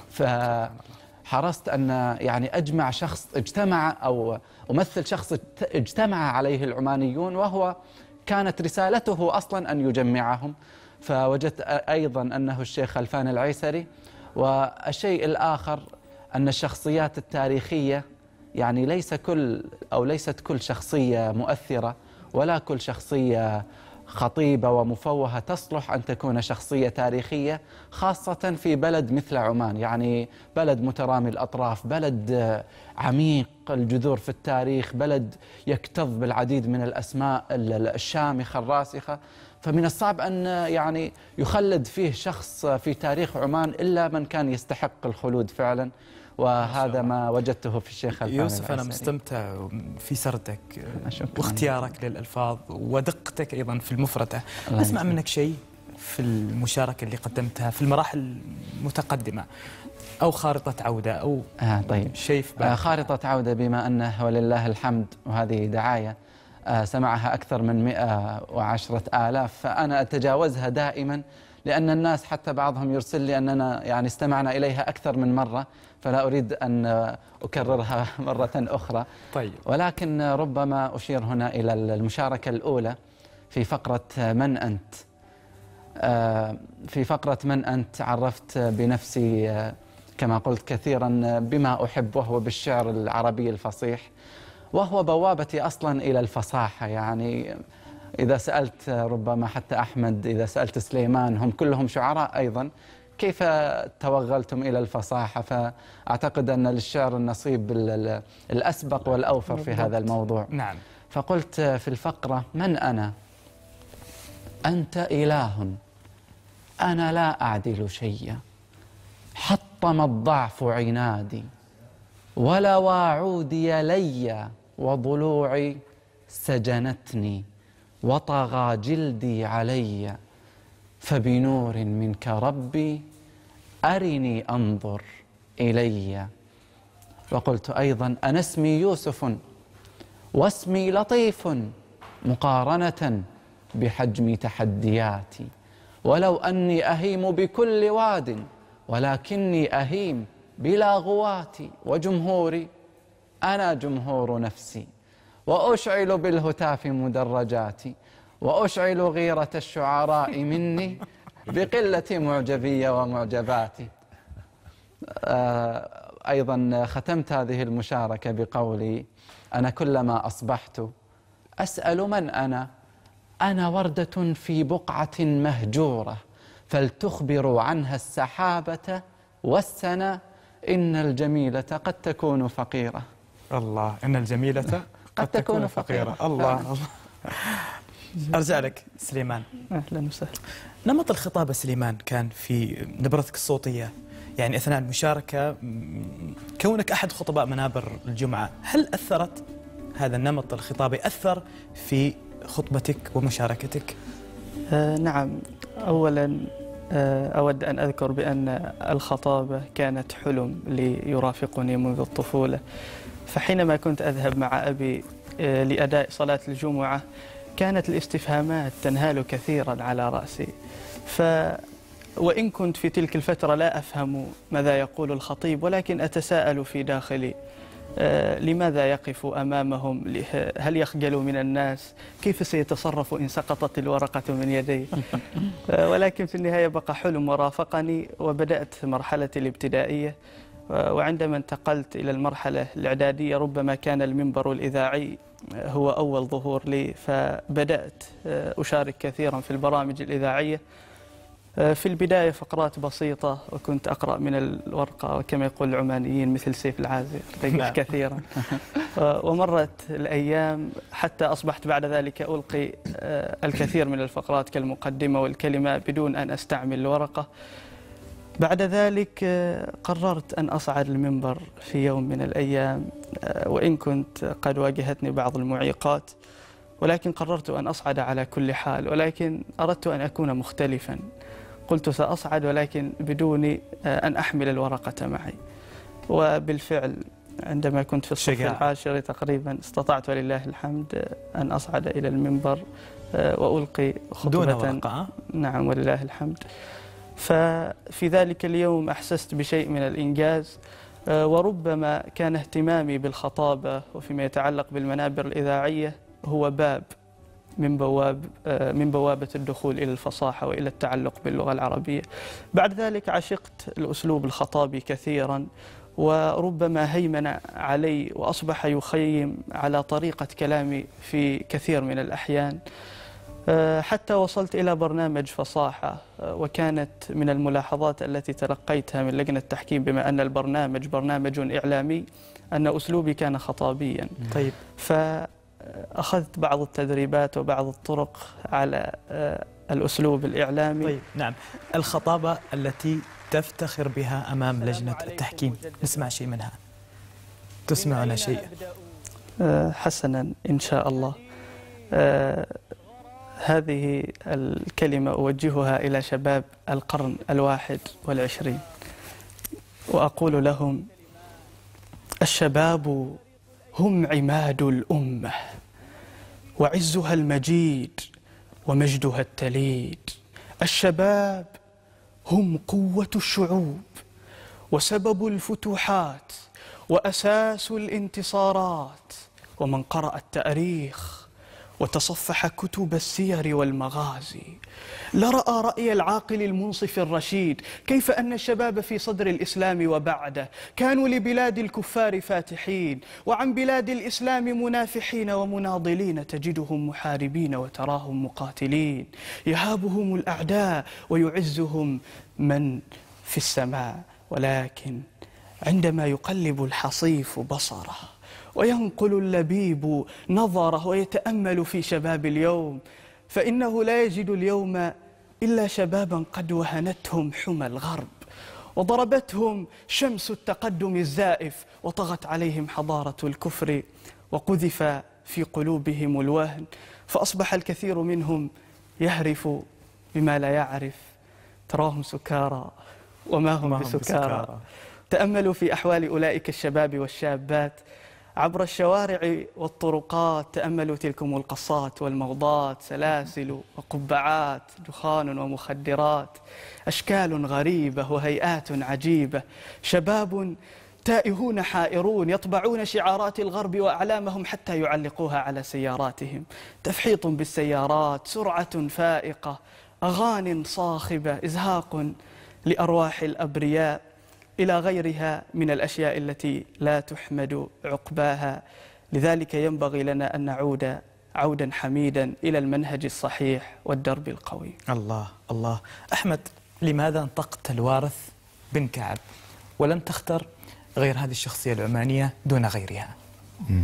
فحرصت أن يعني أجمع شخص اجتمع أو أمثل شخص اجتمع عليه العمانيون، وهو كانت رسالته أصلا أن يجمعهم. فوجدت أيضا أنه الشيخ خلفان العيسري. والشيء الآخر أن الشخصيات التاريخية يعني ليس كل أو ليست كل شخصية مؤثرة ولا كل شخصية خطيبة ومفوهة تصلح أن تكون شخصية تاريخية، خاصة في بلد مثل عمان، يعني بلد مترامي الأطراف، بلد عميق الجذور في التاريخ، بلد يكتظ بالعديد من الأسماء الشامخة الراسخة. فمن الصعب أن يعني يخلد فيه شخص في تاريخ عمان إلا من كان يستحق الخلود فعلا، وهذا ما وجدته في الشيخ خلفان يوسف العيسري. أنا مستمتع في سردك واختيارك للألفاظ ودقتك أيضا في المفردة. نسمع منك شيء في المشاركة اللي قدمتها في المراحل المتقدمة، أو خارطة عودة أو آه طيب. شيء في آه خارطة عودة، بما أنه ولله الحمد وهذه دعاية آه سمعها أكثر من مئة وعشرة آلاف، فأنا أتجاوزها دائما، لأن الناس حتى بعضهم يرسل لي أننا يعني استمعنا إليها أكثر من مرة، فلا أريد أن أكررها مرة أخرى. طيب. ولكن ربما أشير هنا إلى المشاركة الأولى في فقرة من أنت. في فقرة من أنت عرفت بنفسي كما قلت كثيرا بما أحب، وهو بالشعر العربي الفصيح، وهو بوابتي أصلا إلى الفصاحة. يعني إذا سألت ربما حتى أحمد، إذا سألت سليمان، هم كلهم شعراء أيضا، كيف توغلتم إلى الفصاحة؟ فأعتقد أن للشعر النصيب الأسبق والأوفر في هذا الموضوع. نعم. فقلت في الفقرة: من أنا؟ أنت إله، أنا لا أعدل شيئا، حطم الضعف عنادي، ولا واعودي لي، وضلوعي سجنتني، وطغى جلدي علي. فبنور منك ربي أرني أنظر إلي. وقلت أيضا أنا اسمي يوسف واسمي لطيف مقارنة بحجم تحدياتي، ولو أني أهيم بكل واد ولكني أهيم بلا غوات، وجمهوري أنا جمهور نفسي، وأشعل بالهتاف مدرجاتي، وأشعل غيرة الشعراء مني بقلة معجبي ومعجباتي. أيضا ختمت هذه المشاركة بقولي أنا كلما أصبحت أسأل من أنا أنا وردة في بقعة مهجورة، فلتخبر عنها السحابة والسنا، إن الجميلة قد تكون فقيرة. الله، إن الجميلة قد تكون فقيرة. الله الله. أرجع لك سليمان. أهلا وسهلا. نمط الخطابة سليمان كان في نبرتك الصوتية، يعني أثناء المشاركة، كونك أحد خطباء منابر الجمعة، هل أثرت هذا النمط الخطابي أثر في خطبتك ومشاركتك؟ آه نعم، أولا آه أود أن أذكر بأن الخطابة كانت حلم ليرافقني منذ الطفولة. فحينما كنت أذهب مع أبي آه لأداء صلاة الجمعة كانت الاستفهامات تنهال كثيرا على رأسي، ف وإن كنت في تلك الفترة لا أفهم ماذا يقول الخطيب، ولكن أتساءل في داخلي آه لماذا يقف أمامهم؟ هل يخجل من الناس؟ كيف سيتصرف إن سقطت الورقة من يديه؟ آه ولكن في النهاية بقى حلم ورافقني، وبدأت مرحلتي الابتدائية. آه وعندما انتقلت إلى المرحلة الإعدادية ربما كان المنبر الإذاعي هو أول ظهور لي، فبدأت آه أشارك كثيرا في البرامج الإذاعية. في البداية فقرات بسيطة، وكنت أقرأ من الورقة وكما يقول العمانيين مثل سيف العازر كثيرا. ومرت الأيام حتى أصبحت بعد ذلك ألقي الكثير من الفقرات كالمقدمة والكلمة بدون أن أستعمل الورقة. بعد ذلك قررت أن أصعد المنبر في يوم من الأيام، وإن كنت قد واجهتني بعض المعيقات، ولكن قررت أن أصعد على كل حال، ولكن أردت أن أكون مختلفا. قلت سأصعد ولكن بدون أن أحمل الورقة معي. وبالفعل عندما كنت في الصف العاشر تقريبا استطعت ولله الحمد أن أصعد إلى المنبر وألقي خطبة دون ورقة. نعم ولله الحمد. ففي ذلك اليوم أحسست بشيء من الإنجاز، وربما كان اهتمامي بالخطابة وفيما يتعلق بالمنابر الإذاعية هو باب من بواب من بوابة الدخول إلى الفصاحة وإلى التعلق باللغة العربية. بعد ذلك عشقت الأسلوب الخطابي كثيرا، وربما هيمن علي وأصبح يخيم على طريقة كلامي في كثير من الأحيان، حتى وصلت إلى برنامج فصاحة. وكانت من الملاحظات التي تلقيتها من لجنة التحكيم بما أن البرنامج برنامج إعلامي أن أسلوبي كان خطابيا. طيب. ف أخذت بعض التدريبات وبعض الطرق على الأسلوب الإعلامي. طيب نعم، الخطابة التي تفتخر بها أمام لجنة التحكيم، نسمع شيء منها، تسمعنا شيء؟ حسنا إن شاء الله. آه هذه الكلمة أوجهها إلى شباب القرن الواحد والعشرين، وأقول لهم: الشباب هم عماد الأمة، وعزها المجيد ومجدها التليد. الشباب هم قوة الشعوب وسبب الفتوحات وأساس الانتصارات. ومن قرأ التاريخ وتصفح كتب السير والمغازي لرأى رأي العاقل المنصف الرشيد، كيف أن الشباب في صدر الإسلام وبعده كانوا لبلاد الكفار فاتحين، وعن بلاد الإسلام منافحين ومناضلين، تجدهم محاربين وتراهم مقاتلين، يهابهم الأعداء ويعزهم من في السماء. ولكن عندما يقلب الحصيف بصره وينقل اللبيب نظره ويتأمل في شباب اليوم، فإنه لا يجد اليوم إلا شبابا قد وهنتهم حمى الغرب، وضربتهم شمس التقدم الزائف، وطغت عليهم حضارة الكفر، وقذف في قلوبهم الوهن، فأصبح الكثير منهم يهرف بما لا يعرف تراهم سكارى وما هم بسكارى. تأملوا في أحوال أولئك الشباب والشابات عبر الشوارع والطرقات، تأملوا تلكم القصات والموضات، سلاسل وقبعات، دخان ومخدرات، أشكال غريبة وهيئات عجيبة، شباب تائهون حائرون يطبعون شعارات الغرب وأعلامهم حتى يعلقوها على سياراتهم، تفحيط بالسيارات، سرعة فائقة، أغاني صاخبة، إزهاق لأرواح الأبرياء، إلى غيرها من الأشياء التي لا تحمد عقباها. لذلك ينبغي لنا أن نعود عودا حميدا إلى المنهج الصحيح والدرب القوي. الله الله. أحمد، لماذا انتقت الوارث بن كعب ولم تختر غير هذه الشخصية العمانية دون غيرها؟ مم.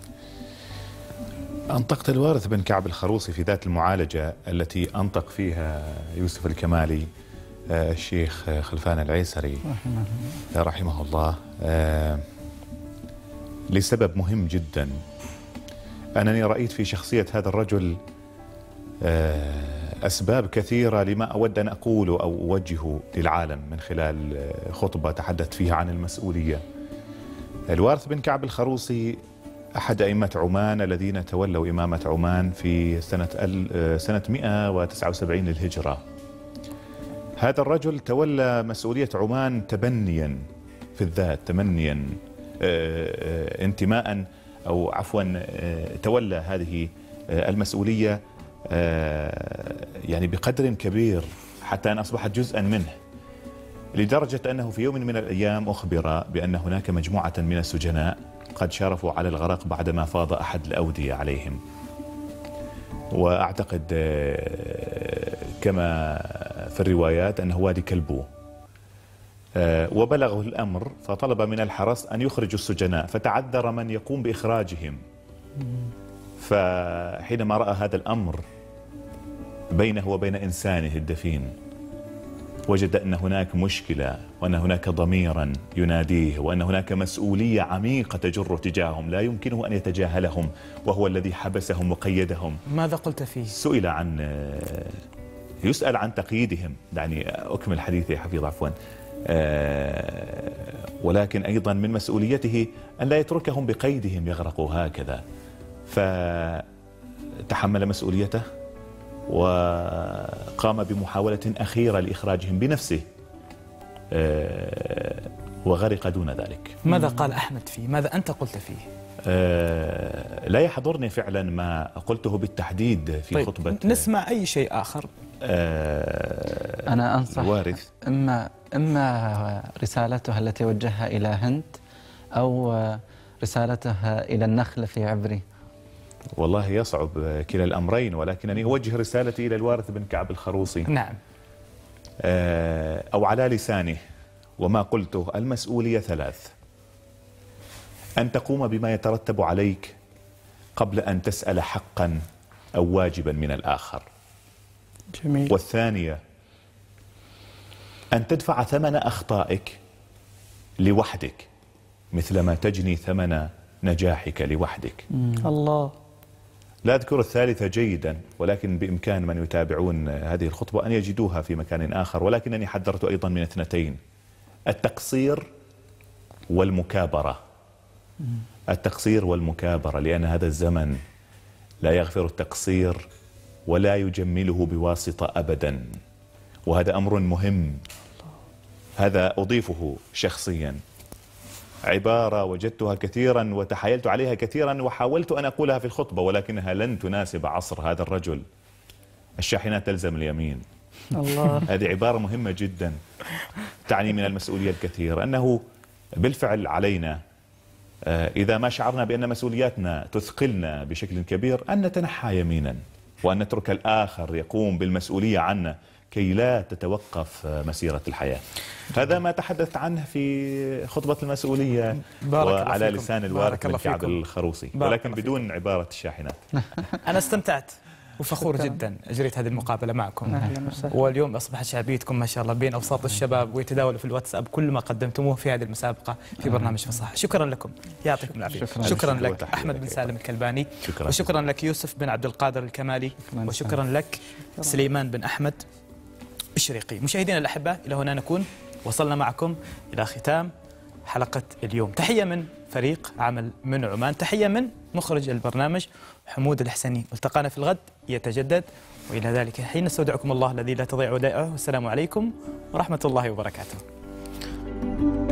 أنطقت الوارث بن كعب الخروصي في ذات المعالجة التي أنطق فيها يوسف الكمالي الشيخ خلفان العيسري رحمه, رحمه الله آه لسبب مهم جدا. أنني رأيت في شخصية هذا الرجل آه أسباب كثيرة لما أود أن أقوله أو أوجهه للعالم من خلال خطبة تحدثت فيها عن المسؤولية. الوارث بن كعب الخروصي أحد أئمة عمان الذين تولوا إمامة عمان في سنة سنة مئة وتسعة وسبعين للهجرة. هذا الرجل تولى مسؤولية عمان تبنيا في الذات، تمنيا انتماء أو عفوا تولى هذه المسؤولية يعني بقدر كبير حتى أن أصبحت جزءا منه، لدرجة أنه في يوم من الأيام أخبر بأن هناك مجموعة من السجناء قد شرفوا على الغرق بعدما فاض أحد الأودية عليهم، وأعتقد كما في الروايات أنه وادي كلبو، وبلغه الأمر فطلب من الحرس أن يخرجوا السجناء، فتعذر من يقوم بإخراجهم. فحينما رأى هذا الأمر بينه وبين إنسانه الدفين وجد أن هناك مشكلة وأن هناك ضميرا يناديه وأن هناك مسؤولية عميقة تجر تجاههم لا يمكنه أن يتجاهلهم، وهو الذي حبسهم وقيدهم. ماذا قلت فيه؟ سئل عن يسأل عن تقييدهم، دعني أكمل حديثي حفيظ عفوا. ولكن أيضا من مسؤوليته أن لا يتركهم بقيدهم يغرقوا هكذا، فتحمل مسؤوليته وقام بمحاولة أخيرة لإخراجهم بنفسه وغرق دون ذلك. ماذا قال أحمد فيه؟ ماذا أنت قلت فيه؟ لا يحضرني فعلا ما قلته بالتحديد في طيب خطبة. نسمع أي شيء آخر. أنا أنصح الوارث إما إما رسالتها التي وجهها إلى هند أو رسالتها إلى النخل في عبري. والله يصعب كلا الأمرين، ولكنني أوجه رسالتي إلى الوارث بن كعب الخروصي. نعم. أو على لسانه وما قلته. المسؤولية ثلاث: أن تقوم بما يترتب عليك قبل أن تسأل حقا أو واجبا من الآخر. جميل. والثانية أن تدفع ثمن أخطائك لوحدك مثلما تجني ثمن نجاحك لوحدك. الله. لا أذكر الثالثة جيدا، ولكن بإمكان من يتابعون هذه الخطبة أن يجدوها في مكان آخر، ولكنني حذرت أيضا من اثنتين: التقصير والمكابرة. التقصير والمكابرة، لأن هذا الزمن لا يغفر التقصير ولا يجمله بواسطة أبدا، وهذا أمر مهم. هذا أضيفه شخصيا، عبارة وجدتها كثيرا وتحايلت عليها كثيرا وحاولت أن أقولها في الخطبة ولكنها لن تناسب عصر هذا الرجل: الشاحنات تلزم اليمين. الله. هذه عبارة مهمة جدا تعني من المسؤولية الكثير، أنه بالفعل علينا إذا ما شعرنا بأن مسؤولياتنا تثقلنا بشكل كبير أن نتنحى يمينا وأن نترك الآخر يقوم بالمسؤولية عنا كي لا تتوقف مسيرة الحياة. هذا ما تحدثت عنه في خطبة المسؤولية وعلى لسان الوارث بن كعب الخروصي، ولكن بدون عبارة الشاحنات. أنا استمتعت وفخور شكراً. جدا أجريت هذه المقابلة معكم. أهلاً وسهلاً. واليوم أصبحت شعبيتكم ما شاء الله بين أوساط الشباب، ويتداولوا في الواتساب كل ما قدمتموه في هذه المسابقة في برنامج فصاحة. شكرا لكم، يعطيكم العافية. شكراً. شكرا شكراً لك أحمد بن سالم الكلباني، شكراً. وشكرا لك يوسف بن عبد القادر الكمالي، وشكرا لك سليمان بن أحمد الشريقي. مشاهدينا الأحبة، إلى هنا نكون وصلنا معكم إلى ختام حلقة اليوم. تحية من فريق عمل من عمان، تحية من مخرج البرنامج حمود الحسني. التقانا في الغد يتجدد، وإلى ذلك حين نستودعكم الله الذي لا تضيع ودائعه، والسلام عليكم ورحمة الله وبركاته.